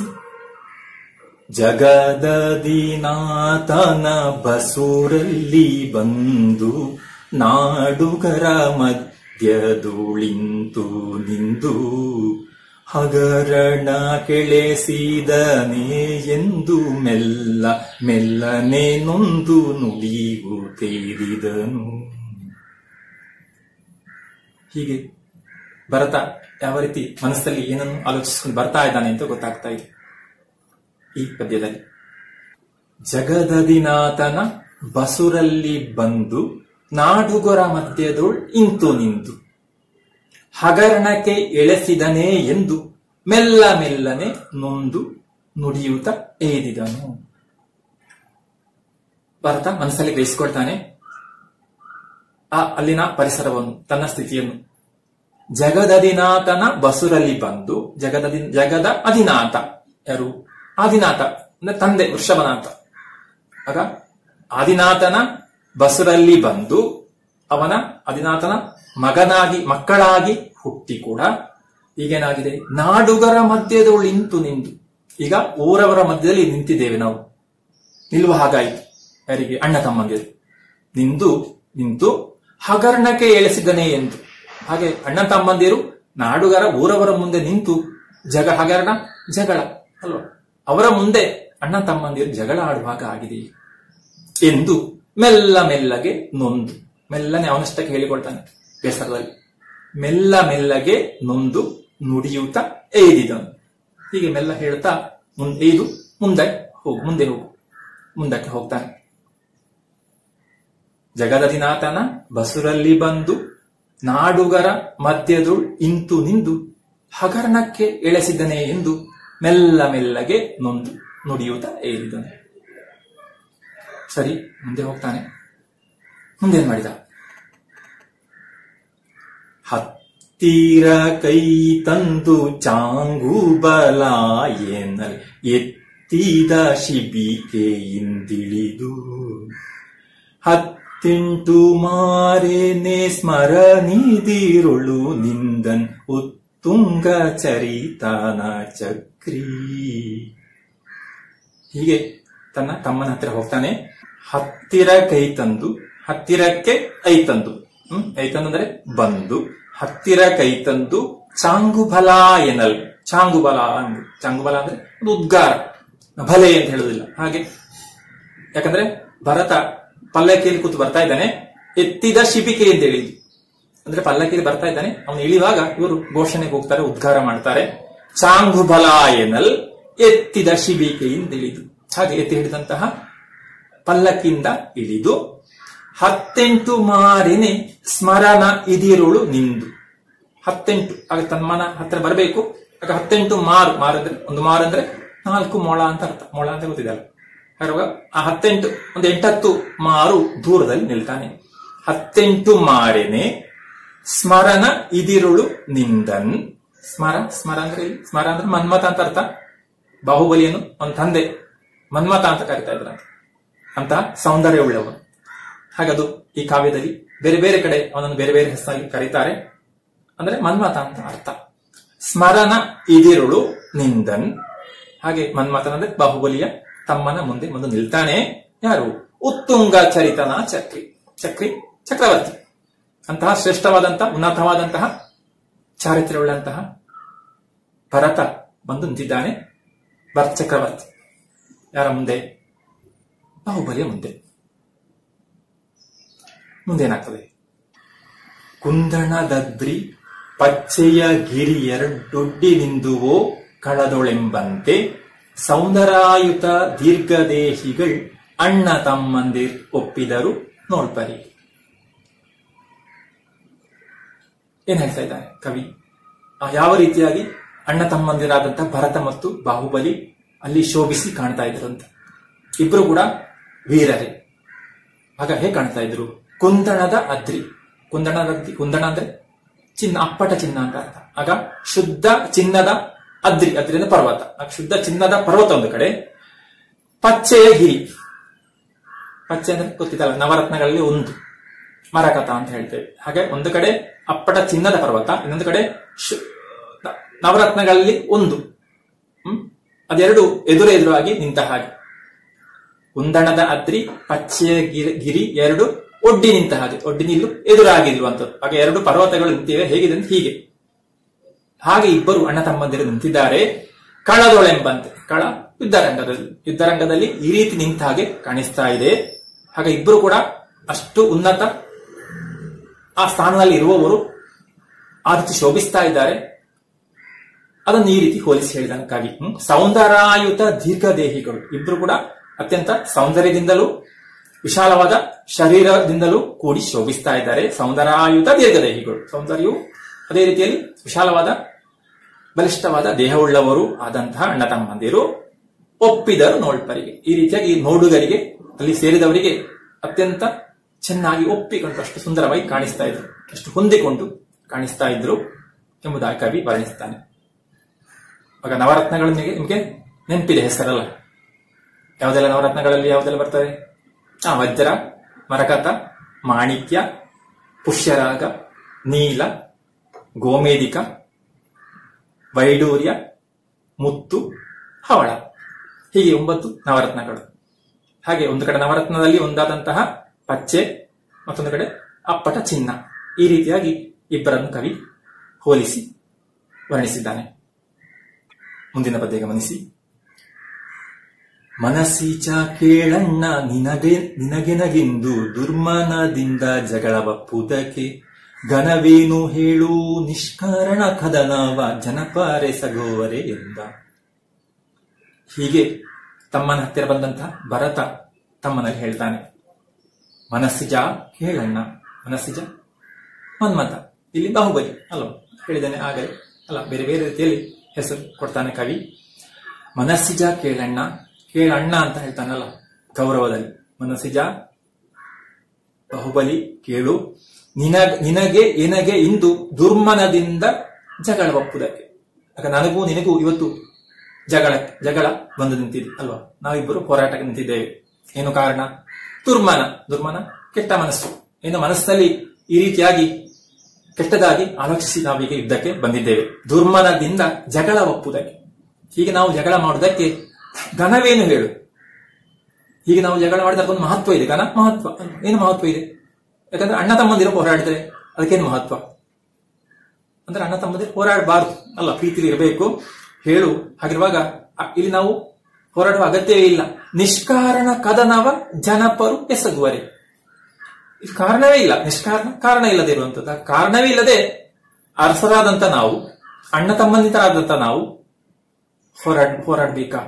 ಜಗದದಿನಾಥನ ಬಸೂರಲ್ಲಿ ಬಂದು ನಾಡುಗರ ಮಧ್ಯದುಳಿಂತು ನಿಂದು ಹಗರಣ ಕೆಳೆಸಿದನೇ ಎಂದು ಮೆಲ್ಲ ಮೆಲ್ಲನೆ ನೊಂದು ನುಡಿಯು ತೇರಿದನು. ಹೀಗೆ ಭರತ ಯಾವ ರೀತಿ ಮನಸ್ಸಲ್ಲಿ ಏನನ್ನು ಆಲೋಚಿಸಿಕೊಂಡು ಬರ್ತಾ ಇದ್ದಾನೆ ಅಂತ ಗೊತ್ತಾಗ್ತಾ ಇದೆ ಈ ಪದ್ಯದಲ್ಲಿ. ಜಗದದಿನಾಥನ ಬಸುರಲ್ಲಿ ಬಂದು ನಾಡುಗೊರ ಮಧ್ಯದೊಳ್ ಇಂತು ನಿಂತು ಹಗರಣಕ್ಕೆ ಎಳೆಸಿದನೇ ಎಂದು ಮೆಲ್ಲ ಮೆಲ್ಲನೆ ನೊಂದು ನುಡಿಯುತ್ತ ಏದಿದನು. ಭರತ ಮನಸ್ಸಲ್ಲಿ ಗ್ರಹಿಸಿಕೊಳ್ತಾನೆ ಆ ಅಲ್ಲಿನ ಪರಿಸರವನ್ನು, ತನ್ನ ಸ್ಥಿತಿಯನ್ನು. ಜಗದದಿನಾಥನ ಬಸುರಲ್ಲಿ ಬಂದು, ಜಗದ ಅಧಿನಾಥ ಯಾರು? ಆದಿನಾಥ ಅಂದ್ರೆ ತಂದೆ ವೃಷಭನಾಥ. ಆಗ ಆದಿನಾಥನ ಬಸುರಲ್ಲಿ ಬಂದು ಅವನ ಆದಿನಾಥನ ಮಕ್ಕಳಾಗಿ ಹುಟ್ಟಿ ಕೂಡ ಈಗೇನಾಗಿದೆ, ನಾಡುಗರ ಮಧ್ಯದೊಳು ಇಂತು ನಿಂತು. ಈಗ ಊರವರ ಮಧ್ಯದಲ್ಲಿ ನಿಂತಿದ್ದೇವೆ ನಾವು, ನಿಲ್ಲುವ ಹಾಗಾಯಿತು. ಯಾರಿಗೆ? ಅಣ್ಣ ತಮ್ಮಂದಿರು. ನಿಂತು ಹಗರಣಕ್ಕೆ ಎಳೆಸಿದನೇ ಎಂದು. ಹಾಗೆ ಅಣ್ಣ ತಮ್ಮಂದಿರು ನಾಡುಗರ ಊರವರ ಮುಂದೆ ನಿಂತು ಹಗರಣ ಜಗಳ ಅಲ್ವಾ, ಅವರ ಮುಂದೆ ಅಣ್ಣ ತಮ್ಮಂದಿರು ಜಗಳ ಆಡುವಾಗ ಆಗಿದೆ ಎಂದು ಮೆಲ್ಲ ಮೆಲ್ಲಗೆ ನೊಂದು, ಮೆಲ್ಲನೆ ಅವನಷ್ಟಕ್ಕೆ ಹೇಳಿಕೊಳ್ತಾನೆ ಬೇಸರದಲ್ಲಿ. ಮೆಲ್ಲ ಮೆಲ್ಲಗೆ ನೊಂದು ನುಡಿಯುತ್ತಾ ಏದಿದನು. ಹೀಗೆ ಮೆಲ್ಲ ಹೇಳುತ್ತಾ ಮುಂದಕ್ಕೆ ಹೋಗ್ತಾನೆ. ಜಗದಧಿನಾಥನ ಬಸುರಲ್ಲಿ ಬಂದು ನಾಡುಗರ ಮಧ್ಯದೊಳ್ ಇಂತು ನಿಂದು ಹಗರಣಕ್ಕೆ ಎಳೆಸಿದನೇ ಎಂದು ಮೆಲ್ಲ ಮೆಲ್ಲಗೆ ನೊಂದು ನುಡಿಯುತ್ತಾ ಏರಿದನು. ಸರಿ, ಮುಂದೆ ಹೋಗ್ತಾನೆ. ಮುಂದೇನ್ ಮಾಡಿದ? ಹತ್ತಿರ ಕೈ ತಂದು ಚಾಂಗು ಬಲ ಎನ್ನಲ್ ಎತ್ತಿದ ಶಿಬಿಕೆಯಿಂದಿಳಿದು ಹತ್ತಿಂಟು ಮಾರೇನೆ ಸ್ಮರಣಿದಿರುಳು ನಿಂದನ್ ಉತ್ತುಂಗ ಚರಿತನ ಚಕ್ರಿ. ಹೀಗೆ ತನ್ನ ತಮ್ಮನ ಹತ್ತಿರ ಹೋಗ್ತಾನೆ. ಹತ್ತಿರಕ್ಕೆ ಐತಂದು ಅಂದ್ರೆ ಬಂದು, ಹತ್ತಿರ ಕೈ ತಂದು ಚಾಂಗುಬಲ ಎನ್ನಲ್. ಚಾಂಗುಬಲ ಅಂದ್ರೆ ಒಂದು ಉದ್ಗಾರ, ಭಲೆ ಅಂತ ಹೇಳುದಿಲ್ಲ ಹಾಗೆ. ಯಾಕಂದ್ರೆ ಭರತ ಪಲ್ಲಕ್ಕಿಯಲ್ಲಿ ಕೂತು ಬರ್ತಾ ಇದ್ದಾನೆ, ಎತ್ತಿದ ಶಿಬಿಕೆ ಅಂತ ಹೇಳಿದ್ರು. ಅಂದ್ರೆ ಪಲ್ಲಕ್ಕಿಯಲ್ಲಿ ಬರ್ತಾ ಇದ್ದಾನೆ, ಅವನು ಇಳಿಯುವಾಗ ಇವರು ಘೋಷಣೆಗೆ ಹೋಗ್ತಾರೆ, ಉದ್ಗಾರ ಮಾಡ್ತಾರೆ. ಚಾಂಗುಬಲ ಎನ್ನಲ್ ಎತ್ತಿದ ಶಿಬಿಕೆಯಿಂದ ಇಳಿದು. ಹಾಗೆ ಎತ್ತಿ ಹಿಡಿದಂತಹ ಪಲ್ಲಕ್ಕಿಯಿಂದ ಇಳಿದು 18 ಮಾರಿನೆ ಸ್ಮರಣ ಇದಿರುಳು ನಿಂದು. 18 ಆಗ ತನ್ಮನ ಹತ್ರ ಬರಬೇಕು. ಆಗ 18 ಮಾರು ಅಂದ್ರೆ ಒಂದು ಮಾರು ಅಂದ್ರೆ 4 ಮೊಳ ಅಂತ ಅರ್ಥ. ಮೊಳ ಅಂತ ಗೊತ್ತಿದೆ ಅಲ್ಲ. ಹಾಗಾಗ ಆ 18 ಒಂದು 8-10 ಮಾರು ದೂರದಲ್ಲಿ ನಿಲ್ತಾನೆ. 18 ಮಾರಿನೆ ಸ್ಮರಣ ಇದಿರುಳು ನಿಂದನ್. ಸ್ಮರ ಅಂದ್ರೆ ಮನ್ಮಥ ಅಂತ ಅರ್ಥ. ಬಾಹುಬಲಿಯನ್ನು ಅವನ ತಂದೆ ಮನ್ಮಥ ಅಂತ ಕರಿತಾ ಇದ್ರ ಅಂತ ಸೌಂದರ್ಯವುಳ್ಳವನು. ಹಾಗದು ಈ ಕಾವ್ಯದಲ್ಲಿ ಬೇರೆ ಬೇರೆ ಕಡೆ ಅವನನ್ನು ಬೇರೆ ಬೇರೆ ಹೆಸರಾಗಿ ಕರೀತಾರೆ. ಅಂದ್ರೆ ಮನ್ಮಥ ಅಂತ ಅರ್ಥ. ಸ್ಮರಣ ಇದಿರುಳು ನಿಂದನ್. ಹಾಗೆ ಮನ್ಮಥನಂದ್ರೆ ಬಾಹುಬಲಿಯ ತಮ್ಮನ ಮುಂದೆ ನಿಲ್ತಾನೆ. ಯಾರು? ಉತ್ತುಂಗ ಚರಿತನ ಚಕ್ರವರ್ತಿ. ಅಂತಹ ಶ್ರೇಷ್ಠವಾದಂತಹ ಉನ್ನತವಾದಂತಹ ಚಾರಿತ್ರ್ಯವುಳ್ಳಂತಹ ಭರತ ಬಂದು ನಿಂತಿದ್ದಾನೆ. ಭರತ ಚಕ್ರವರ್ತಿ ಯಾರ ಮುಂದೆ? ಬಾಹುಬಲಿಯ ಮುಂದೆ. ಮುಂದೇನಾಗ್ತದೆ? ಕುಂದಣದದ್ರಿ ಪಚ್ಚೆಯ ಗಿರಿಯರಡೊಡ್ಡಿ ನಿಂದುವೋ ಕಳದೊಳೆಂಬಂತೆ ಸೌಂದರಾಯುತ ದೀರ್ಘದೇಹಿಗಳ್ ಅಣ್ಣ ತಮ್ಮಂದಿರ್ ಒಪ್ಪಿದರು ನೋಡ್ಪರಿ. ಏನ್ ಹೇಳ್ತಾ ಇದ್ದಾರೆ ಕವಿ? ಯಾವ ರೀತಿಯಾಗಿ ಅಣ್ಣ ತಮ್ಮಂದಿರಾದಂತಹ ಭರತ ಮತ್ತು ಬಾಹುಬಲಿ ಅಲ್ಲಿ ಶೋಭಿಸಿ ಕಾಣ್ತಾ ಇದ್ರು ಅಂತ. ಇಬ್ರು ಕೂಡ ವೀರರೇ. ಆಗ ಹೇಗೆ ಕಾಣ್ತಾ ಇದ್ರು? ಕುಂದಣದ ಅದ್ರಿ. ಕುಂದಣ ಅಂದ್ರೆ ಚಿನ್ನ, ಅಪ್ಪಟ ಚಿನ್ನ ಅಂತ ಅರ್ಥ. ಆಗ ಶುದ್ಧ ಚಿನ್ನದ ಅದ್ರಿ ಅಂದ್ರೆ ಪರ್ವತ. ಶುದ್ಧ ಚಿನ್ನದ ಪರ್ವತ ಒಂದು ಕಡೆ, ಪಚ್ಚೆಯ ಗಿರಿ. ಪಚ್ಚೆ ಅಂದ್ರೆ ಗೊತ್ತಿದ್ದಲ್ಲ, ನವರತ್ನಗಳಲ್ಲಿ ಒಂದು ಮರಕಥ ಅಂತ ಹೇಳ್ತೇವೆ. ಹಾಗೆ ಒಂದು ಕಡೆ ಅಪ್ಪಟ ಚಿನ್ನದ ಪರ್ವತ, ಇನ್ನೊಂದು ಕಡೆ ನವರತ್ನಗಳಲ್ಲಿ ಒಂದು. ಅದೆರಡು ಎದುರಾಗಿ ನಿಂತ ಹಾಗೆ. ಕುಂದಣದ ಅದ್ರಿ, ಪಚ್ಚೆಯ ಗಿರಿ ಎರಡು ಒಡ್ಡಿ ನಿಂತ ಹಾಗೆ. ಒಡ್ಡಿ ನಿಲ್ಲು ಎದುರಾಗಿರುವಂತದ್ದು. ಹಾಗೆ ಎರಡು ಪರ್ವತಗಳು ನಿಂತಿವೆ. ಹೇಗಿದೆ ಅಂತ ಹೀಗೆ. ಹಾಗೆ ಇಬ್ಬರು ಅಣ್ಣ ತಮ್ಮಂದಿರು ನಿಂತಿದ್ದಾರೆ. ಕಳದೊಳೆಂಬಂತೆ. ಕಳ ಯುದ್ಧರಂಗದಲ್ಲಿ ಈ ರೀತಿ ನಿಂತ ಹಾಗೆ ಕಾಣಿಸ್ತಾ ಇದೆ. ಹಾಗೆ ಇಬ್ಬರು ಕೂಡ ಅಷ್ಟು ಉನ್ನತ ಆ ಸ್ಥಾನದಲ್ಲಿ ಇರುವವರು ಆ ರೀತಿ ಶೋಭಿಸ್ತಾ ಇದ್ದಾರೆ. ಅದನ್ನು ಈ ರೀತಿ ಹೋಲಿಸಿ ಹೇಳಿದಾನೆ ಕವಿ. ಸೌಂದರಾಯುತ ದೀರ್ಘದೇಹಿಗಳು. ಇಬ್ರು ಕೂಡ ಅತ್ಯಂತ ಸೌಂದರ್ಯದಿಂದಲೂ ವಿಶಾಲವಾದ ಶರೀರದಿಂದಲೂ ಕೂಡಿ ಶೋಭಿಸ್ತಾ ಇದ್ದಾರೆ. ಸೌಂದರಾಯುತ ದೀರ್ಘದೇಹಿಗಳು. ಸೌಂದರ್ಯವು ಅದೇ ರೀತಿಯಲ್ಲಿ ವಿಶಾಲವಾದ ಬಲಿಷ್ಠವಾದ ದೇಹವುಳ್ಳವರು ಆದಂತಹ ಅಣ್ಣ ತಮ್ಮಂದಿರು ಒಪ್ಪಿದರು ನೋಡ್ಪರಿಗೆ. ಈ ರೀತಿಯಾಗಿ ನೋಡುಗರಿಗೆ, ಅಲ್ಲಿ ಸೇರಿದವರಿಗೆ ಅತ್ಯಂತ ಚೆನ್ನಾಗಿ ಒಪ್ಪಿಕೊಂಡು ಅಷ್ಟು ಸುಂದರವಾಗಿ ಕಾಣಿಸ್ತಾ ಇದ್ರು, ಅಷ್ಟು ಹೊಂದಿಕೊಂಡು ಕಾಣಿಸ್ತಾ ಇದ್ರು ಎಂಬುದಾಗಿ ಕವಿ ವರ್ಣಿಸ್ತಾನೆ. ಆಗ ನವರತ್ನಗಳು ನಿಮಗೆ ನೆನಪಿದೆ ಹೆಸರಲ್ಲ? ಯಾವುದೆಲ್ಲ ನವರತ್ನಗಳಲ್ಲಿ ಯಾವುದೆಲ್ಲ ಬರ್ತವೆ? ವಜ್ರ, ಮರಕತ, ಮಾಣಿಕ್ಯ, ಪುಷ್ಯರಾಗ, ನೀಲ, ಗೋಮೇದಿಕ, ವೈಡೂರ್ಯ, ಮುತ್ತು, ಹವಳ. ಹೀಗೆ 9 ನವರತ್ನಗಳು. ಹಾಗೆ ಒಂದು ಕಡೆ ನವರತ್ನದಲ್ಲಿ ಒಂದಾದಂತಹ ಪಚ್ಚೆ, ಮತ್ತೊಂದು ಕಡೆ ಅಪ್ಪಟ ಚಿನ್ನ. ಈ ರೀತಿಯಾಗಿ ಇಬ್ಬರನ್ನು ಕವಿ ಹೋಲಿಸಿ ವರ್ಣಿಸಿದ್ದಾನೆ. ಮುಂದಿನ ಪದ್ಯ ಗಮನಿಸಿ. ಮನಸ್ಸೀಚ ಕೇಳಣ್ಣ ನಿನಗೆನಗಿಂದು ದುರ್ಮನದಿಂದ ಜಗಳವಪ್ಪುದಕ್ಕೆ ಘನವೇನು ಹೇಳು ನಿಷ್ಕಾರಣ ಕದನವ ಜನಪಾರೆಸಗೋವರೆ ಎಂದ. ಹೀಗೆ ತಮ್ಮನ ಹತ್ತಿರ ಬಂದಂತಹ ಭರತ ತಮ್ಮನಲ್ಲಿ ಹೇಳ್ತಾನೆ, ಮನಸ್ಸಿಜ ಕೇಳಣ್ಣ. ಮನಸ್ಸಿಜ ಮನ್ಮಥ, ಇಲ್ಲಿ ಬಾಹುಬಲಿ ಅಲ್ವ ಹೇಳಿದ್ದಾನೆ ಆಗಲೇ ಅಲ್ಲ, ಬೇರೆ ಬೇರೆ ರೀತಿಯಲ್ಲಿ ಹೆಸರು ಕೊಡ್ತಾನೆ ಕವಿ. ಮನಸ್ಸಿಜ ಕೇಳಣ್ಣ, ಕೇಳಣ್ಣ ಅಂತ ಹೇಳ್ತಾನಲ್ಲ ಗೌರವದಲ್ಲಿ. ಮನಸ್ಸಿಜ ಬಾಹುಬಲಿ ಕೇಳು, ನಿನಗೆ ಎನಗೆ ಇಂದು ದುರ್ಮನದಿಂದ ಜಗಳ ಒಪ್ಪುದಕ್ಕೆ. ಆಗ ನನಗೂ ನಿನಗೂ ಇವತ್ತು ಜಗಳ ಬಂದು ನಿಂತಿದೆ ಅಲ್ವಾ? ನಾವಿಬ್ಬರು ಹೋರಾಟಕ್ಕೆ ನಿಂತಿದ್ದೇವೆ. ಏನು ಕಾರಣ? ದುರ್ಮನ ಕೆಟ್ಟ ಮನಸ್ಸು. ಏನು ಮನಸ್ಸಿನಲ್ಲಿ ಈ ರೀತಿಯಾಗಿ ಕೆಟ್ಟದಾಗಿ ಆಲೋಚಿಸಿ ನಾವೀಗ ಯುದ್ಧಕ್ಕೆ ಬಂದಿದ್ದೇವೆ. ದುರ್ಮನದಿಂದ ಜಗಳ ಒಪ್ಪುದಕ್ಕೆ. ಹೀಗೆ ನಾವು ಜಗಳ ಮಾಡುವುದಕ್ಕೆ ಘನವೇನು ಹೇಳು? ಹೀಗೆ ನಾವು ಜಗಳ ಮಾಡಿದಾಗ ಒಂದು ಮಹತ್ವ ಇದೆ. ಘನ ಮಹತ್ವ. ಏನು ಮಹತ್ವ ಇದೆ? ಯಾಕಂದ್ರೆ ಅಣ್ಣ ತಮ್ಮಂದಿರು ಹೋರಾಡಿದರೆ ಅದಕ್ಕೇನು ಮಹತ್ವ? ಅಂದ್ರೆ ಅಣ್ಣ ತಮ್ಮಂದಿರು ಹೋರಾಡಬಾರದು ಅಲ್ಲ, ಪ್ರೀತಿಲಿ ಇರಬೇಕು ಹೇಳು. ಹಾಗಿರುವಾಗ ಇಲ್ಲಿ ನಾವು ಹೋರಾಡುವ ಅಗತ್ಯವೇ ಇಲ್ಲ. ನಿಷ್ಕಾರಣ ಕದನವ ಜನಪರು ಎಸಗುವರೆ. ಇದು ಕಾರಣವೇ ಇಲ್ಲ, ನಿಷ್ಕಾರಣ ಕಾರಣ ಇಲ್ಲದೆ ಇರುವಂತದ್ದು. ಕಾರಣವೇ ಇಲ್ಲದೆ ಅರಸರಾದಂತ ನಾವು, ಅಣ್ಣ ತಮ್ಮಂದಿರಾದಂತ ನಾವು ಹೋರಾಡ್ಬೇಕಾ?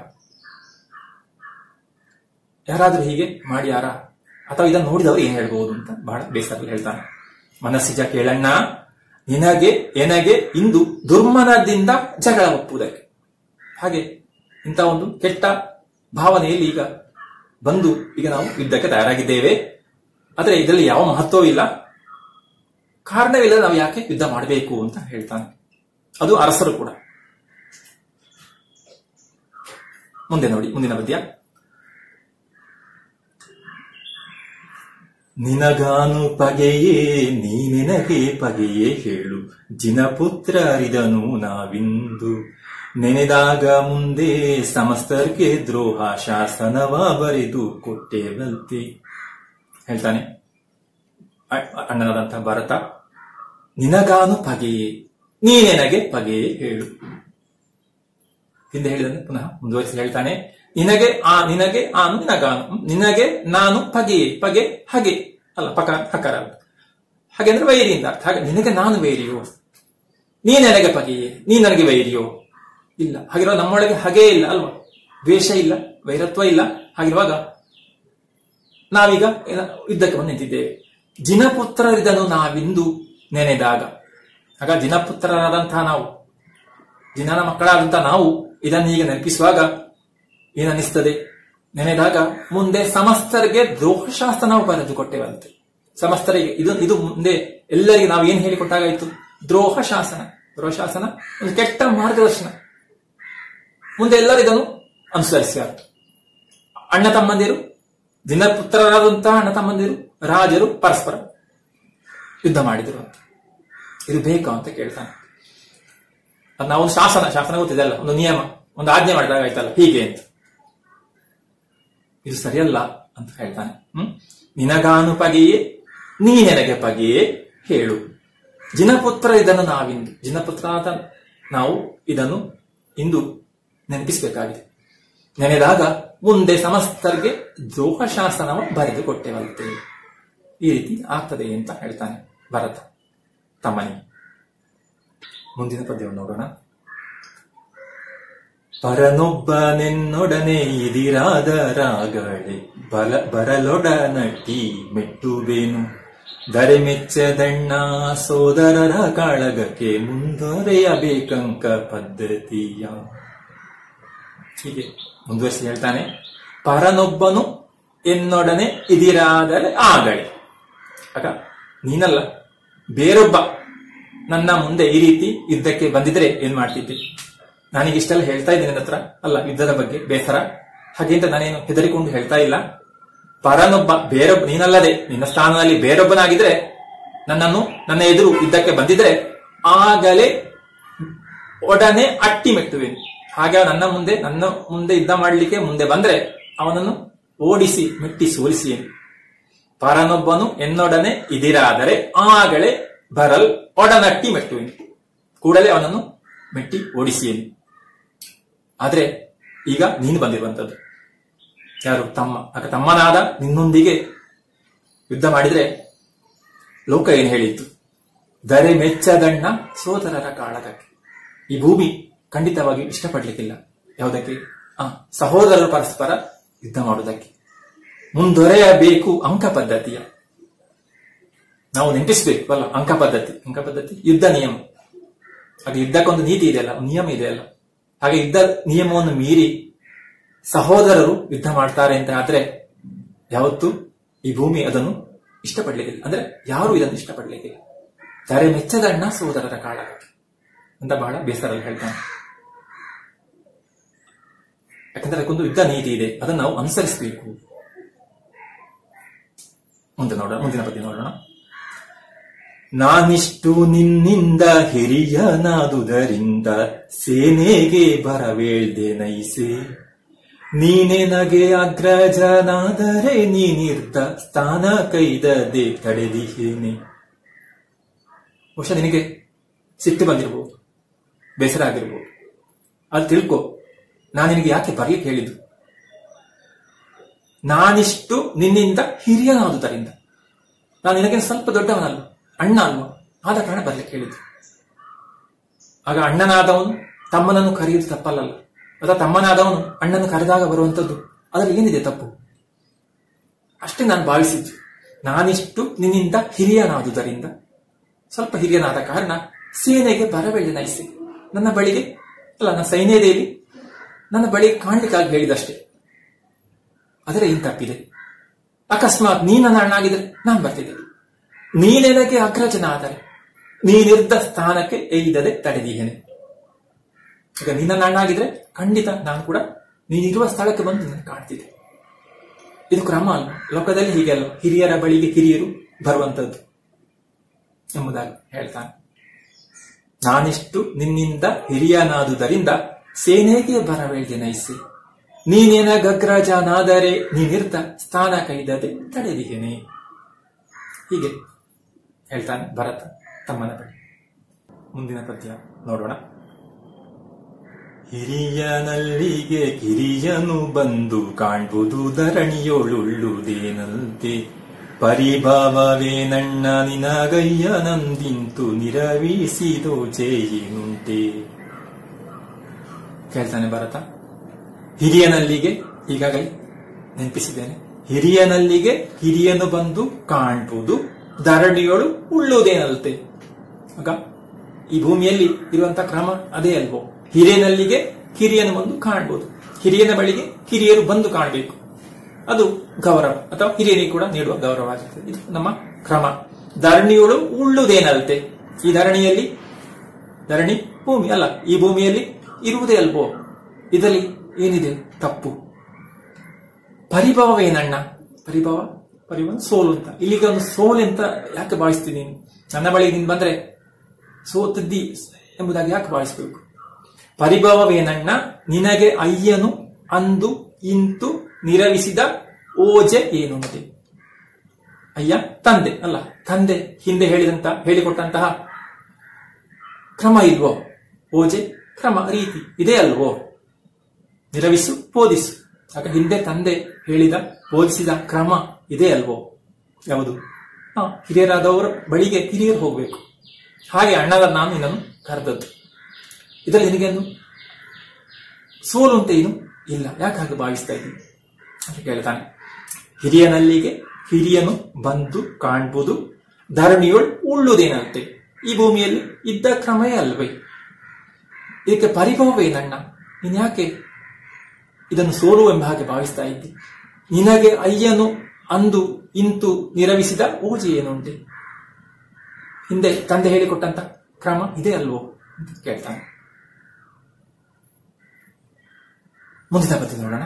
ಯಾರಾದ್ರೂ ಹೀಗೆ ಮಾಡ್ಯಾರ? ಅಥವಾ ಇದನ್ನು ನೋಡಿದವರು ಏನ್ ಹೇಳ್ಬಹುದು ಅಂತ ಬಹಳ ಬೇಸರಲ್ಲಿ ಹೇಳ್ತಾನೆ. ಮನಸ್ಸಿಜ ಕೇಳಣ್ಣ ನಿನಗೆ ಎನಗೆ ಇಂದು ದುರ್ಮನದಿಂದ ಜಗಳ ಒಪ್ಪುವುದಕ್ಕೆ. ಹಾಗೆ ಇಂಥ ಒಂದು ಕೆಟ್ಟ ಭಾವನೆಯಲ್ಲಿ ಈಗ ಬಂದು ಈಗ ನಾವು ಯುದ್ಧಕ್ಕೆ ತಯಾರಾಗಿದ್ದೇವೆ. ಆದ್ರೆ ಇದರಲ್ಲಿ ಯಾವ ಮಹತ್ವವೂ ಇಲ್ಲ, ಕಾರಣವಿಲ್ಲ ನಾವು ಯಾಕೆ ಯುದ್ಧ ಮಾಡಬೇಕು ಅಂತ ಹೇಳ್ತಾನೆ. ಅದು ಅರಸರು ಕೂಡ. ಮುಂದೆ ನೋಡಿ, ಮುಂದಿನ ಪದ್ಯ. ನಿನಗಾನು ಪಗೆಯೇ ನೀನೆನಗೆ ಪಗೆಯೇ ಹೇಳು, ಜಿನಪುತ್ರ ಅರಿದನು ನಾವಿಂದು, ನೆನೆದಾಗ ಮುಂದೆ ಸಮಸ್ತರ್ಗೆ ದ್ರೋಹ ಶಾಸನವ ಬರೆದು ಕೊಟ್ಟೇವಂತೆ. ಹೇಳ್ತಾನೆ ಅಣ್ಣನಾದಂತಹ ಭರತ, ನಿನಗಾನು ಪಗೆಯೇ ನೀನೆನಗೆ ಪಗೆಯೇ ಹೇಳು. ಹಿಂದೆ ಹೇಳಿದಂತೆ ಪುನಃ ಮುಂದುವರಿಸಿ ಹೇಳ್ತಾನೆ, ನಿನಗೆ ಆನು ನಿನಗಾನು, ನಿನಗೆ ನಾನು ಪಗೆಯೇ, ಪಗೆ ಹಗೆ ಅಲ್ಲ, ಹಕಾರ ಹಾಗೆ ಅಂದ್ರೆ ವೈರಿಯಿಂದ ಅರ್ಥ. ಹಾಗೆ ನಿನಗೆ ನಾನು ವೈರಿಯೋ, ನೀ ನನಗೆ ಪಗೆಯೇ, ನೀ ನನಗೆ ವೈರಿಯೋ? ಇಲ್ಲ. ಹಾಗಿರುವ ನಮ್ಮೊಳಗೆ ಹಾಗೇ ಇಲ್ಲ ಅಲ್ವಾ, ದ್ವೇಷ ಇಲ್ಲ, ವೈರತ್ವ ಇಲ್ಲ. ಹಾಗಿರುವಾಗ ನಾವೀಗ ಯುದ್ಧಕ್ಕೆ ಬಂದು ನಿಂತಿದ್ದೇವೆ. ಜಿನಪುತ್ರರಿದನು ನಾವಿಂದು ನೆನೆದಾಗ. ಆಗ ಜಿನಪುತ್ರರಾದಂತಹ ನಾವು, ಜಿನನ ಮಕ್ಕಳಾದಂತಹ ನಾವು ಇದನ್ನೀಗ ನೆನಪಿಸುವಾಗ ಏನನ್ನಿಸ್ತದೆ? ನೆನೆದಾಗ ಮುಂದೆ ಸಮಸ್ತರಿಗೆ ದ್ರೋಹಶಾಸನವು ಬರೆದು ಕೊಟ್ಟೆವಂತೆ. ಸಮಸ್ತರಿಗೆ ಇದು ಮುಂದೆ ಎಲ್ಲರಿಗೆ ನಾವು ಏನ್ ಹೇಳಿಕೊಟ್ಟಾಗಾಯ್ತು? ದ್ರೋಹ ಶಾಸನ. ದ್ರೋಹ ಶಾಸನ ಒಂದು ಕೆಟ್ಟ ಮಾರ್ಗದರ್ಶನ. ಮುಂದೆ ಎಲ್ಲರೂ ಇದನ್ನು ಅನುಸರಿಸಿದ್ದಾರೆ. ಅಣ್ಣ ತಮ್ಮಂದಿರು, ದಿನಪುತ್ರರಾದಂತಹ ಅಣ್ಣ ತಮ್ಮಂದಿರು, ರಾಜರು ಪರಸ್ಪರ ಯುದ್ಧ ಮಾಡಿದರು ಅಂತ. ಇದು ಬೇಕಾ ಅಂತ ಕೇಳ್ತಾನೆ. ಅದು ನಾವು ಒಂದು ಶಾಸನ ಗೊತ್ತಿದೆ ಅಲ್ಲ, ಒಂದು ನಿಯಮ, ಒಂದು ಆಜ್ಞೆ ಮಾಡಿದಾಗ ಆಯ್ತಲ್ಲ ಹೀಗೆ ಅಂತ. ಇದು ಸರಿಯಲ್ಲ ಅಂತ ಹೇಳ್ತಾನೆ. ನಿನಗಾನು ಪಗೆಯೇ ನೀನೆನಗೆ ಪಗೆಯೇ ಹೇಳು, ಜಿನಪುತ್ರ ಇದನ್ನು ನಾವಿಂದು, ಜಿನಪುತ್ರ ಅಂತ ನಾವು ಇದನ್ನು ಇಂದು ನೆನಪಿಸಬೇಕಾಗಿದೆ. ನೆನೆದಾಗ ಮುಂದೆ ಸಮಸ್ತರಿಗೆ ದ್ರೋಹ ಶಾಸನವ ಬರೆದು ಕೊಟ್ಟೆವಂತೆ. ಈ ರೀತಿ ಆಗ್ತದೆ ಅಂತ ಹೇಳ್ತಾನೆ ಭರತ ತಮ್ಮನಿಗೆ. ಮುಂದಿನ ಪದ್ಯವನ್ನು ನೋಡೋಣ. ಪರನೊಬ್ಬನೆನ್ನೊಡನೆ ಇದಿರಾದ ರಾಗಳೆ ಬರಲೊಡನಟಿ ಮೆಟ್ಟುಬೇನು, ದರೆ ಮೆಚ್ಚದಣ್ಣ ಸೋದರರ ಕಾಳಗಕ್ಕೆ ಮುಂದುವರೆಯಬೇಕಂಕ ಪದ್ಧತಿಯ. ಹೀಗೆ ಮುಂದುವರಿಸಿ ಹೇಳ್ತಾನೆ. ಪರನೊಬ್ಬನು ಎನ್ನೊಡನೆ ಇದಿರಾದರೆ ಆಗಳೆ. ಆಗ ನೀನಲ್ಲ, ಬೇರೊಬ್ಬ ನನ್ನ ಮುಂದೆ ಈ ರೀತಿ ಯುದ್ಧಕ್ಕೆ ಬಂದಿದ್ರೆ ಏನ್ ಮಾಡ್ತಿದ್ದೆ? ನಾನೀಗಿಷ್ಟೆಲ್ಲ ಹೇಳ್ತಾ ಇದ್ದೀನಿ ನನ್ನ ಹತ್ರ ಅಲ್ಲ, ಯುದ್ಧದ ಬಗ್ಗೆ ಬೇಸರ ಹಾಗೆ ಅಂತ ನಾನೇನು ಹೆದರಿಕೊಂಡು ಹೇಳ್ತಾ ಇಲ್ಲ. ಪರನೊಬ್ಬ, ಬೇರೊಬ್ಬ, ನೀನಲ್ಲದೆ ನಿನ್ನ ಸ್ಥಾನದಲ್ಲಿ ಬೇರೊಬ್ಬನಾಗಿದ್ರೆ ನನ್ನ ಎದುರು ಯುದ್ಧಕ್ಕೆ ಬಂದಿದ್ರೆ ಆಗಲೇ ಒಡನೆ ಅಟ್ಟಿ ಮೆಟ್ಟುವೇನು. ಹಾಗೆ ನನ್ನ ಮುಂದೆ ಯುದ್ಧ ಮಾಡಲಿಕ್ಕೆ ಮುಂದೆ ಬಂದ್ರೆ ಅವನನ್ನು ಓಡಿಸಿ ಮೆಟ್ಟಿ ಸೋಲಿಸಿ. ಪರನೊಬ್ಬನು ಎನ್ನೊಡನೆ ಇದಿರಾದರೆ ಆಗಲೇ ಬರಲ್ ಒಡನಟ್ಟಿ ಮೆಟ್ಟುವೇನು, ಕೂಡಲೇ ಅವನನ್ನು ಮೆಟ್ಟಿ ಓಡಿಸಿಯೇನು. ಆದ್ರೆ ಈಗ ನೀನು ಬಂದಿರುವಂತದ್ದು ಯಾರು? ತಮ್ಮ. ಆಗ ತಮ್ಮನಾದ ನಿನ್ನೊಂದಿಗೆ ಯುದ್ಧ ಮಾಡಿದ್ರೆ ಲೋಕ ಏನು ಹೇಳಿತ್ತು? ದರೆ ಮೆಚ್ಚದಣ್ಣ ಸೋದರರ ಕಾಳಗಕ್ಕೆ. ಈ ಭೂಮಿ ಖಂಡಿತವಾಗಿ ಇಷ್ಟಪಡ್ಲಿಕ್ಕಿಲ್ಲ. ಯಾವುದಕ್ಕೆ? ಸಹೋದರರು ಪರಸ್ಪರ ಯುದ್ಧ ಮಾಡುವುದಕ್ಕೆ. ಮುಂದೊರೆಯಬೇಕು ಅಂಕ ಪದ್ಧತಿಯ. ನಾವು ನೆನಪಿಸಬೇಕು ಅಲ್ಲ, ಅಂಕ ಪದ್ಧತಿ ಯುದ್ಧ ನಿಯಮ. ಹಾಗೆ ಯುದ್ಧಕ್ಕೊಂದು ನೀತಿ ಇದೆಯಲ್ಲ, ನಿಯಮ ಇದೆಯಲ್ಲ. ಹಾಗೆ ಯುದ್ಧ ನಿಯಮವನ್ನು ಮೀರಿ ಸಹೋದರರು ಯುದ್ಧ ಮಾಡ್ತಾರೆ ಅಂತ ಆದ್ರೆ ಯಾವತ್ತು ಈ ಭೂಮಿ ಅದನ್ನು ಇಷ್ಟಪಡ್ಲಿಕ್ಕಿಲ್ಲ. ಅಂದ್ರೆ ಯಾರು ಇದನ್ನು ಇಷ್ಟಪಡ್ಲಿಕ್ಕಿಲ್ಲ. ದರೆ ಮೆಚ್ಚದಣ್ಣ ಸೋದರರ ಕಾಳಗಕ್ಕೆ ಅಂತ ಬಹಳ ಬೇಸರಲ್ಲಿ ಹೇಳ್ತಾನೆ. ಯಾಕಂದ್ರೆ ಅದಕ್ಕೊಂದು ಯುದ್ಧ ನೀತಿ ಇದೆ, ಅದನ್ನು ನಾವು ಅನುಸರಿಸಬೇಕು. ಮುಂದಿನ ಪದ್ಯ ನೋಡೋಣ. ನಾನಿಷ್ಟು ನಿನ್ನಿಂದ ಹಿರಿಯನಾದುದರಿಂದ ಸೇನೆಗೆ ಬರವೇಳ್ದೆ ನೈಸೆ, ನೀನೆ ನಗೆ ಅಗ್ರಜನಾದರೆ ನೀನಿರ್ದ ಸ್ಥಾನ ಕೈದದೆ ತಡೆದಿಹೇನೆ. ಬಹುಶಃ ನಿನಗೆ ಸಿಟ್ಟು ಬಂದಿರ್ಬೋದು, ಬೇಸರ ಆಗಿರ್ಬೋದು. ಅದು ತಿಳ್ಕೊ, ನಾನು ನಿನಗೆ ಯಾಕೆ ಬರ್ಲಿಕ್ಕೆ ಹೇಳಿದ್ದು, ನಾನಿಷ್ಟು ನಿನ್ನಿಂದ ಹಿರಿಯನಾದುದರಿಂದ. ನಾನು ನಿನಗೆ ಸ್ವಲ್ಪ ದೊಡ್ಡವನಲ್ವ, ಅಣ್ಣ ಅಲ್ವ, ಆದ ಕಾರಣ ಬರ್ಲಿಕ್ಕೆ ಹೇಳಿದ್ದು. ಆಗ ಅಣ್ಣನಾದವನು ತಮ್ಮನನ್ನು ಕರೆಯುವುದು ತಪ್ಪಲ್ಲ, ಅಥವಾ ತಮ್ಮನಾದವನು ಅಣ್ಣನ ಕರೆದಾಗ ಬರುವಂತದ್ದು ಅದರಲ್ಲಿ ಏನಿದೆ ತಪ್ಪು? ಅಷ್ಟೇ ನಾನು ಭಾವಿಸಿದ್ದು. ನಾನಿಷ್ಟು ನಿನ್ನಿಂದ ಹಿರಿಯನಾದುದರಿಂದ, ಸ್ವಲ್ಪ ಹಿರಿಯನಾದ ಕಾರಣ ಸೇನೆಗೆ ಬರಬೇಡಿ ನೈಸೆ. ನನ್ನ ಬಳಿಗೆ ಅಲ್ಲ, ನನ್ನ ಸೈನ್ಯದೇವಿ ನನ್ನ ಬಳಿಗೆ ಕಾಣ್ಲಿಕ್ಕಾಗಿ ಹೇಳಿದಷ್ಟೇ. ಆದರೆ ಏನ್ ತಪ್ಪಿದೆ? ಅಕಸ್ಮಾತ್ ನೀ ನನ್ನ ಅಣ್ಣ ಆಗಿದ್ರೆ ನಾನು ಬರ್ತಿದ್ದೆ. ನೀನೆನಗೆ ಅಗ್ರಜನ ಆದರೆ ನೀನಿರ್ದ ಸ್ಥಾನಕ್ಕೆ ಏಯ್ದದೆ ತಡೆದೀಯೇನೆ. ಈಗ ನೀ ನನ್ನ ಅಣ್ಣ ಆಗಿದ್ರೆ ಖಂಡಿತ ನಾನು ಕೂಡ ನೀನಿರುವ ಸ್ಥಳಕ್ಕೆ ಬಂದು ನಿನ್ನ ಕಾಣ್ತಿದ್ದೆ. ಇದು ಕ್ರಮ ಅಲ್ವ? ಲೋಕದಲ್ಲಿ ಹೀಗೆ ಅಲ್ವ, ಹಿರಿಯರ ಬಳಿಗೆ ಕಿರಿಯರು ಬರುವಂತದ್ದು ಎಂಬುದಾಗಿ ಹೇಳ್ತಾನೆ. ನಾನಿಷ್ಟು ನಿನ್ನಿಂದ ಹಿರಿಯನಾದುದರಿಂದ ಸೇನೆಗೆ ಬರಬೇಡಿ ನೈಸೆ. ನೀನೇನಗಗ್ರಜನಾದರೆ ನೀನಿರ್ದ ಸ್ಥಾನ ಕೈದದೆ ತಡೆದಿಯೇನೆ. ಹೀಗೆ ಹೇಳ್ತಾನೆ ಭರತ ತಮ್ಮನ ಬಳಿ. ಮುಂದಿನ ಪದ್ಯ ನೋಡೋಣ. ಹಿರಿಯನಲ್ಲಿಗೆ ಕಿರಿಯನು ಬಂದು ಕಾಣ್ಬುದು ಧರಣಿಯೋಳುಳ್ಳುದೇನಂತೆ. ಪರಿಭಾವವೇನಣ್ಣ ನಿನಗಯ್ಯನಂದಿಂತು ನಿರವಿಸಿದೋ ಚೇಯಿನುಂಟೆ. ಕೇಳ್ತಾನೆ ಭರತ. ಹಿರಿಯನಲ್ಲಿಗೆ ಈಗಾಗಲೇ ನೆನಪಿಸಿದ್ದೇನೆ. ಹಿರಿಯನಲ್ಲಿಗೆ ಹಿರಿಯನು ಬಂದು ಕಾಣ್ಬುದು ಧರಣಿಯೋಳು ಉಳ್ಳುವುದೇನಲ್ತೆ. ಆಗ ಈ ಭೂಮಿಯಲ್ಲಿ ಇರುವಂತಹ ಕ್ರಮ ಅದೇ ಅಲ್ವೋ? ಹಿರಿಯನಲ್ಲಿಗೆ ಕಿರಿಯನು ಬಂದು ಕಾಣ್ಬೋದು, ಹಿರಿಯನ ಬಳಿಗೆ ಕಿರಿಯರು ಬಂದು ಕಾಣಬೇಕು. ಅದು ಗೌರವ, ಅಥವಾ ಹಿರಿಯರಿಗೆ ಕೂಡ ನೀಡುವ ಗೌರವ ಆಗಿರ್ತದೆ. ಇದು ನಮ್ಮ ಕ್ರಮ. ಧರಣಿಯೋಳು ಉಳ್ಳುವುದೇನಲ್ತೆ. ಈ ಧರಣಿಯಲ್ಲಿ, ಧರಣಿ ಭೂಮಿ ಅಲ್ಲ, ಈ ಭೂಮಿಯಲ್ಲಿ ಇರುವುದೇ ಅಲ್ವೋ? ಇದರಲ್ಲಿ ಏನಿದೆ ತಪ್ಪು? ಪರಿಭಾವವೇನಣ್ಣ? ಪರಿಭಾವ ಸೋಲು ಅಂತ. ಇಲ್ಲಿಗ ಒಂದು ಸೋಲು ಅಂತ ಯಾಕೆ ಭಾವಿಸ್ತೀನಿ? ನನ್ನ ಬಳಿಗೆ ನೀನು ಬಂದ್ರೆ ಸೋತಿದ್ದಿ ಎಂಬುದಾಗಿ ಯಾಕೆ ಭಾವಿಸಬೇಕು? ಪರಿಭಾವವೇನಣ್ಣ ನಿನಗೆ ಅಯ್ಯನು ಅಂದು ಇಂತು ನಿರವಿಸಿದ ಓಜೆ ಏನುಂಟೆ. ಅಯ್ಯ ತಂದೆ ಅಲ್ಲ, ತಂದೆ ಹಿಂದೆ ಹೇಳಿಕೊಟ್ಟಂತಹ ಕ್ರಮ ಇಲ್ವೋ? ಓಜೆ ಕ್ರಮ ರೀತಿ ಇದೆ ಅಲ್ವೋ? ನಿರವಿಸು ಬೋಧಿಸು. ಆಗ ಹಿಂದೆ ತಂದೆ ಹೇಳಿದ ಬೋಧಿಸಿದ ಕ್ರಮ ಇದೆ ಅಲ್ವೋ? ಯಾವುದು? ಹಿರಿಯರಾದವರ ಬಳಿಗೆ ಹಿರಿಯರು ಹೋಗ್ಬೇಕು. ಹಾಗೆ ಅಣ್ಣದ ನಾನು ನಿನ್ನನ್ನು ಕರೆದದ್ದು. ಇದರಲ್ಲಿ ನಿನಗೇನು ಸೋಲು ಅಂತ ಏನು ಇಲ್ಲ. ಯಾಕೆ ಹಾಗೆ ಭಾವಿಸ್ತಾ ಇದ್ದೀನಿ ಅಂತ ಕೇಳ್ತಾನೆ. ಹಿರಿಯನಲ್ಲಿಗೆ ಹಿರಿಯನು ಬಂದು ಕಾಣ್ಬೋದು ಧರಣಿಯೋಳು ಉಳ್ಳುವುದೇನಂತೆ. ಈ ಭೂಮಿಯಲ್ಲಿ ಇದ್ದ ಕ್ರಮವೇ ಅಲ್ವೇ? ಇದಕ್ಕೆ ಪರಿಭಾವವೇನಣ್ಣ? ನೀನ್ ಯಾಕೆ ಇದನ್ನು ಸೋಲು ಎಂಬ ಹಾಗೆ ಭಾವಿಸ್ತಾ ಇದ್ದಿ? ನಿನಗೆ ಅಯ್ಯನು ಅಂದು ಇಂತು ನಿರವಿಸಿದ ಓಜೆ ಏನುಂಟೆ. ಹಿಂದೆ ತಂದೆ ಹೇಳಿಕೊಟ್ಟಂತ ಕ್ರಮ ಇದೆ ಅಲ್ವೋ ಅಂತ ಕೇಳ್ತಾನೆ. ಮುಂದಿನ ಪದ್ಯ ನೋಡೋಣ.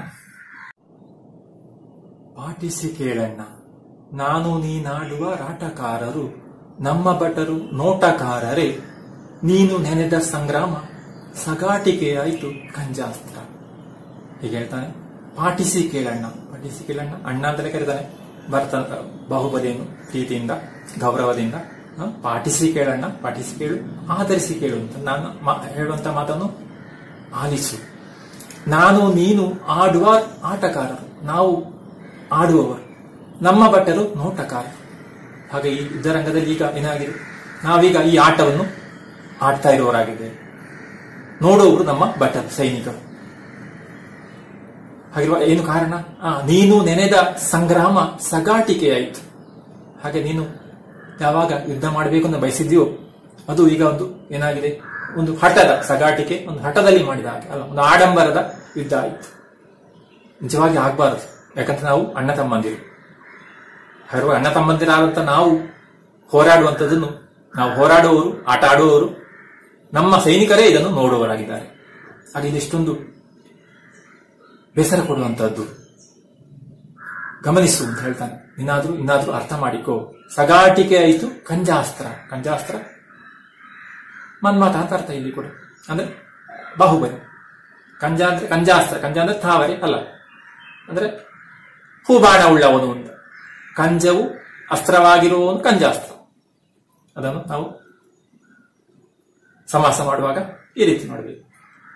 ಪಾಠಿಸಿ ಕೇಳಣ್ಣ ನಾನು ನೀನಾಡುವ ರಾಟಕಾರರು, ನಮ್ಮ ಭಟರು ನೋಟಕಾರರೇ, ನೀನು ನೆನೆದ ಸಂಗ್ರಾಮ ಸಗಾಟಿಕೆಯಾಯಿತು ಕಂಜಾಸ್ತ್ರ. ಹೀಗೆ ಹೇಳ್ತಾನೆ. ಪಾಠಿಸಿ ಕೇಳಣ್ಣ, ಪಾಠಿಸಿ ಕೇಳಣ್ಣ, ಅಣ್ಣ ಅಂತಲೇ ಕರೀತಾನೆ ಭರತ ಬಾಹುಬಲಿಯನ್ನು ಪ್ರೀತಿಯಿಂದ ಗೌರವದಿಂದ. ಪಾಠಿಸಿ ಕೇಳಣ್ಣ, ಪಾಠಿಸಿ ಕೇಳು, ಆಧರಿಸಿ ಕೇಳು ಅಂತ ನಾನು ಹೇಳುವಂತ ಮಾತನ್ನು ಆಲಿಸು. ನಾನು ನೀನು ಆಡುವ ಆಟಗಾರರು, ನಾವು ಆಡುವವರು, ನಮ್ಮ ಭಟರು ನೋಟಗಾರರು. ಹಾಗೆ ಈ ಯುದ್ಧರಂಗದಲ್ಲಿ ಈಗ ಏನಾಗಿದೆ? ನಾವೀಗ ಈ ಆಟವನ್ನು ಆಡ್ತಾ ಇರುವವರಾಗಿದ್ದೇವೆ. ನೋಡುವವರು ನಮ್ಮ ಭಟರು, ಸೈನಿಕರು. ಹಾಗಿರುವ ಏನು ಕಾರಣ? ನೀನು ನೆನೆದ ಸಂಗ್ರಾಮ ಸಗಾಟಿಕೆಯಾಯಿತು. ಹಾಗೆ ನೀನು ಯಾವಾಗ ಯುದ್ಧ ಮಾಡಬೇಕು ಅಂತ ಬಯಸಿದ್ಯೋ ಅದು ಈಗ ಒಂದು ಏನಾಗಿದೆ? ಒಂದು ಹಠದ ಸಗಾಟಿಕೆ, ಒಂದು ಹಠದಲ್ಲಿ ಮಾಡಿದ ಹಾಗೆ ಅಲ್ಲ, ಒಂದು ಆಡಂಬರದ ಯುದ್ಧ ಆಯಿತು. ನಿಜವಾಗಿ ಆಗ್ಬಾರದು. ಯಾಕಂದ್ರೆ ನಾವು ಅಣ್ಣ ತಮ್ಮಂದಿರು. ಹಾಗೆ ಅಣ್ಣ ತಮ್ಮಂದಿರಾದಂತ ನಾವು ಹೋರಾಡುವಂಥದ್ದನ್ನು, ನಾವು ಹೋರಾಡುವವರು, ಆಟ ಆಡುವವರು, ನಮ್ಮ ಸೈನಿಕರೇ ಇದನ್ನು ನೋಡುವವರಾಗಿದ್ದಾರೆ. ಹಾಗೆ ಇದಿಷ್ಟೊಂದು ಬೇಸರ ಕೊಡುವಂತಹದ್ದು. ಗಮನಿಸು ಅಂತ ಹೇಳ್ತಾನೆ. ಇನ್ನಾದ್ರೂ ಅರ್ಥ ಮಾಡಿಕೋ. ಸಗಾಟಿಕೆ ಆಯಿತು ಕಂಜಾಸ್ತ್ರ. ಕಂಜಾಸ್ತ್ರ ಮನ್ಮಾತ ಅಂತ ಅರ್ಥ ಇಲ್ಲಿ ಕೂಡ, ಅಂದ್ರೆ ಬಾಹುಬಲಿ. ಕಂಜಾಸ್ತ್ರ, ಕಂಜ ಅಂದ್ರೆ ತಾವರೆ ಅಲ್ಲ, ಅಂದ್ರೆ ಹೂಬಾಣ ಉಳ್ಳವನು ಅಂತ. ಕಂಜವು ಅಸ್ತ್ರವಾಗಿರುವವನು ಕಂಜಾಸ್ತ್ರ. ಅದನ್ನು ನಾವು ಸಮಾಸ ಮಾಡುವಾಗ ಈ ರೀತಿ ಮಾಡಬೇಕು.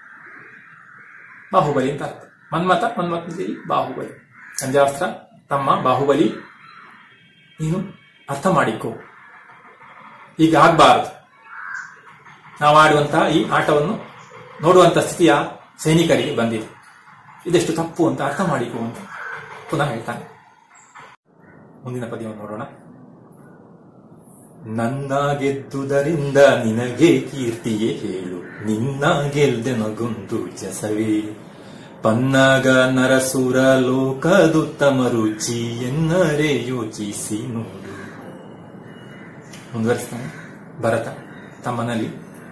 ಬಾಹುಬಲಿ ಅಂತ ಅರ್ಥ. ಮನ್ಮಥದಲ್ಲಿ ಬಾಹುಬಲಿ. ಅಂಜಾಸ್ತ್ರ ತಮ್ಮ ಬಾಹುಬಲಿ, ನೀನು ಅರ್ಥ ಮಾಡಿಕೋ. ಈಗ ಆಗ್ಬಾರದು. ನಾವು ಆಡುವಂತಹ ಈ ಆಟವನ್ನು ನೋಡುವಂತ ಸ್ಥಿತಿಯ ಸೈನಿಕರಿಗೆ ಬಂದಿದೆ. ಇದೆಷ್ಟು ತಪ್ಪು ಅಂತ ಅರ್ಥ ಮಾಡಿಕೋ ಅಂತ ಪುನಃ ಹೇಳ್ತಾನೆ. ಮುಂದಿನ ಪದ್ಯವನ್ನು ನೋಡೋಣ. ನನ್ನ ಗೆದ್ದುದರಿಂದ ನಿನಗೆ ಕೀರ್ತಿಯೇ ಹೇಳು, ನಿನ್ನ ಗೆಲ್ದೆನಗೊಂದು ಜಸವೇ, ಪನ್ನಗ ನರಸುರ ಲೋಕದುತ್ತಮ ರುಚಿ ಎನ್ನರೆ ಯೋಚಿಸಿ ನೋಡು. ಮುಂದುವರಿಸ್ತಾನೆ ಭರತ ತಮ್ಮನಲ್ಲಿ.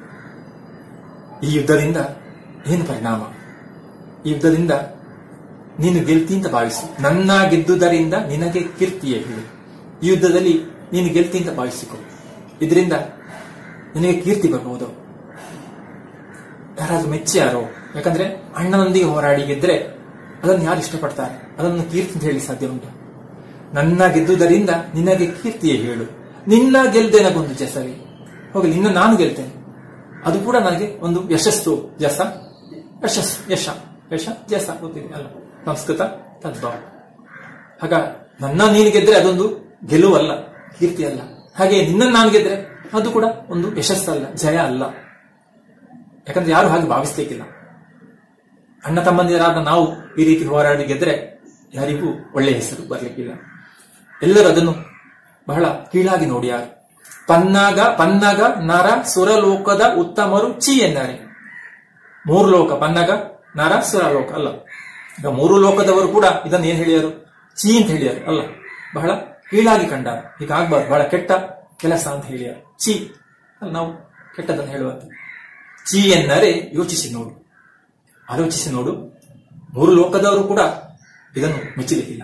ಈ ಯುದ್ಧದಿಂದ ಏನು ಪರಿಣಾಮ? ಈ ಯುದ್ಧದಿಂದ ನೀನು ಗೆಲ್ತಿ ಅಂತ ಭಾವಿಸು. ನನ್ನ ಗೆದ್ದುದರಿಂದ ನಿನಗೆ ಕೀರ್ತಿಯೇ ಹೇಳು. ಈ ಯುದ್ಧದಲ್ಲಿ ನೀನು ಗೆಲ್ತಿ ಅಂತ ಭಾವಿಸಿಕೊ. ಇದರಿಂದ ನಿನಗೆ ಕೀರ್ತಿ ಬರ್ಬಹುದು. ಯಾರಾದ್ರೂ ಮೆಚ್ಚಾರೋ? ಯಾಕಂದ್ರೆ ಅಣ್ಣನೊಂದಿಗೆ ಹೋರಾಡಿ ಗೆದ್ರೆ ಅದನ್ನು ಯಾರು ಇಷ್ಟಪಡ್ತಾರೆ? ಅದನ್ನು ಕೀರ್ತಿ ಅಂತ ಹೇಳಿ ಸಾಧ್ಯ ಉಂಟು? ನನ್ನ ಗೆದ್ದುದರಿಂದ ನಿನಗೆ ಕೀರ್ತಿಯೇ ಹೇಳು, ನಿನ್ನ ಗೆಲ್ದೇನಗೊಂದು ಜಸವೇ. ಹೋಗಲಿ, ನಿನ್ನ ನಾನು ಗೆಲ್ತೇನೆ, ಅದು ಕೂಡ ನನಗೆ ಒಂದು ಯಶಸ್ಸು. ಜಸ ಯಶಸ್ಸು, ಯಶ ಯಶ ಜಸ ಗೊತ್ತಿದೆ ಅಲ್ಲ, ಸಂಸ್ಕೃತ ತದ್ಭವ. ಹಾಗ ನನ್ನ ನೀನು ಗೆದ್ರೆ ಅದೊಂದು ಗೆಲುವಲ್ಲ, ಕೀರ್ತಿ ಅಲ್ಲ. ಹಾಗೆ ನಿನ್ನ ನಾನು ಗೆದ್ರೆ ಅದು ಕೂಡ ಒಂದು ಯಶಸ್ಸಲ್ಲ, ಜಯ ಅಲ್ಲ. ಯಾಕಂದ್ರೆ ಯಾರು ಹಾಗೆ ಭಾವಿಸ್ಲಿಕ್ಕಿಲ್ಲ. ಅಣ್ಣ ತಮ್ಮಂದಿರಾದ ನಾವು ಈ ರೀತಿ ಹೋರಾಡಿ ಗೆದ್ರೆ ಯಾರಿಗೂ ಒಳ್ಳೆಯ ಹೆಸರು ಬರ್ಲಿಕ್ಕಿಲ್ಲ. ಎಲ್ಲರೂ ಅದನ್ನು ಬಹಳ ಕೀಳಾಗಿ ನೋಡಿಯಾರು. ಪನ್ನಗ ನರ ಸುರಲೋಕದ ಉತ್ತಮರು ಚಿ ಎನ್ನರೆ. ಮೂರು ಲೋಕ, ಪನ್ನಗ ನರ ಸುರಲೋಕ ಅಲ್ಲ. ಈಗ ಮೂರು ಲೋಕದವರು ಕೂಡ ಇದನ್ನು ಏನ್ ಹೇಳಿಯಾರು? ಚಿ ಅಂತ ಹೇಳಿಯಾರು ಅಲ್ಲ, ಬಹಳ ಕೀಳಾಗಿ ಕಂಡಾರು. ಹೀಗಾಗ್ಬಾರ್ದು, ಬಹಳ ಕೆಟ್ಟ ಕೆಲಸ ಅಂತ ಹೇಳಿಯಾರು. ಚಿ ಅಲ್ಲ, ನಾವು ಕೆಟ್ಟದನ್ನು ಹೇಳುವಂತ. ಚಿ ಎನ್ನರೆ ಯೋಚಿಸಿ ನೋಡು, ಆಲೋಚಿಸಿ ನೋಡು. ಮೂರು ಲೋಕದವರು ಕೂಡ ಇದನ್ನು ಮೆಚ್ಚಲಿಕ್ಕಿಲ್ಲ.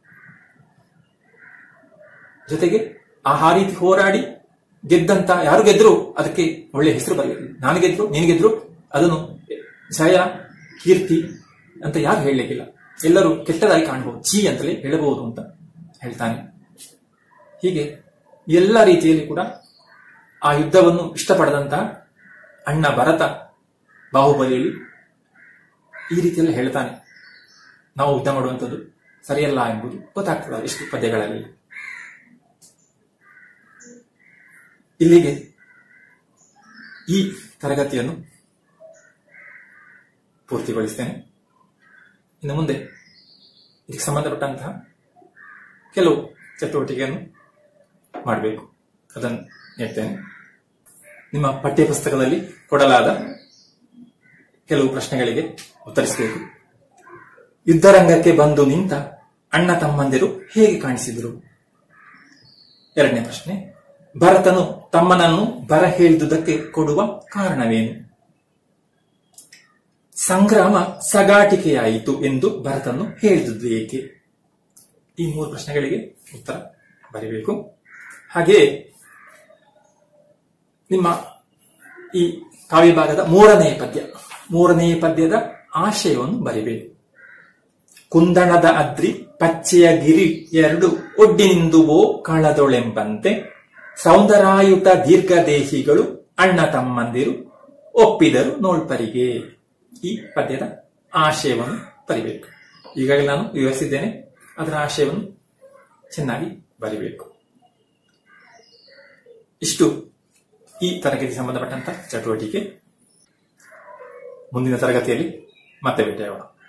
ಜೊತೆಗೆ ಆ ರೀತಿ ಹೋರಾಡಿ ಗೆದ್ದಂತ ಯಾರು ಗೆದ್ರು ಅದಕ್ಕೆ ಒಳ್ಳೆ ಹೆಸರು ಬರಲಿಲ್ಲ. ನಾನು ಗೆದ್ರು, ನೀನು ಗೆದ್ರು, ಅದನ್ನು ಜಯ ಕೀರ್ತಿ ಅಂತ ಯಾರು ಹೇಳಲಿಕ್ಕಿಲ್ಲ. ಎಲ್ಲರೂ ಕೆಟ್ಟದಾಗಿ ಕಾಣಬಹುದು, ಚಿ ಅಂತಲೇ ಹೇಳಬಹುದು ಅಂತ ಹೇಳ್ತಾನೆ. ಹೀಗೆ ಎಲ್ಲ ರೀತಿಯಲ್ಲಿ ಕೂಡ ಆ ಯುದ್ಧವನ್ನು ಇಷ್ಟಪಡದಂತ ಅಣ್ಣ ಭರತ ಬಾಹುಬಲಿಯಲ್ಲಿ ಈ ರೀತಿಯಲ್ಲಿ ಹೇಳ್ತಾನೆ. ನಾವು ಯುದ್ಧ ಮಾಡುವಂಥದ್ದು ಸರಿಯಲ್ಲ ಎಂಬುದು ಗೊತ್ತಾಗ್ತದೆ ಎಷ್ಟು ಪದ್ಯಗಳಲ್ಲಿ. ಇಲ್ಲಿಗೆ ಈ ತರಗತಿಯನ್ನು ಪೂರ್ತಿಗೊಳಿಸ್ತೇನೆ. ಇನ್ನು ಮುಂದೆ ಇದಕ್ಕೆ ಸಂಬಂಧಪಟ್ಟಂತಹ ಕೆಲವು ಚಟುವಟಿಕೆಯನ್ನು ಮಾಡಬೇಕು, ಅದನ್ನು ಹೇಳ್ತೇನೆ. ನಿಮ್ಮ ಪಠ್ಯ ಪುಸ್ತಕದಲ್ಲಿ ಕೊಡಲಾದ ಕೆಲವು ಪ್ರಶ್ನೆಗಳಿಗೆ ಉತ್ತರಿಸಬೇಕು. ಯುದ್ಧರಂಗಕ್ಕೆ ಬಂದು ನಿಂತ ಅಣ್ಣ ತಮ್ಮಂದಿರು ಹೇಗೆ ಕಾಣಿಸಿದರು? ಎರಡನೇ ಪ್ರಶ್ನೆ, ಭರತನು ತಮ್ಮನನ್ನು ಬರ ಹೇಳಿದುದಕ್ಕೆ ಕೊಡುವ ಕಾರಣವೇನು? ಸಂಗ್ರಾಮ ಸಗಾಟಿಕೆಯಾಯಿತು ಎಂದು ಭರತನು ಹೇಳಿದುದು ಏಕೆ? ಈ ಮೂರು ಪ್ರಶ್ನೆಗಳಿಗೆ ಉತ್ತರ ಬರೀಬೇಕು. ಹಾಗೆಯೇ ನಿಮ್ಮ ಈ ಕಾವ್ಯ ಭಾಗದ ಮೂರನೇ ಪದ್ಯದ ಆಶಯವನ್ನು ಬರಿಬೇಕು. ಕುಂದಣದ ಅದ್ರಿ ಪಚ್ಚೆಯ ಗಿರಿ ಎರಡು ಒಡ್ಡಿನಿಂದುವೋ ಕಳದೊಳೆಂಬಂತೆ ಸೌಂದರಾಯುತ ದೀರ್ಘದೇಹಿಗಳು ಅಣ್ಣ ತಮ್ಮಂದಿರು ಒಪ್ಪಿದರು ನೋಳ್ಪರಿಗೆ. ಈ ಪದ್ಯದ ಆಶಯವನ್ನು ಬರಿಬೇಕು. ಈಗಾಗಲೇ ನಾನು ವಿವರಿಸಿದ್ದೇನೆ, ಅದರ ಆಶಯವನ್ನು ಚೆನ್ನಾಗಿ ಬರಿಬೇಕು. ಇಷ್ಟು ಈ ತರಗತಿಗೆ ಸಂಬಂಧಪಟ್ಟಂತ ಚಟುವಟಿಕೆ. ಮುಂದಿನ ತರಗತಿಯಲ್ಲಿ ಮತ್ತೆ ಭೇಟಿಯಾಗೋಣ.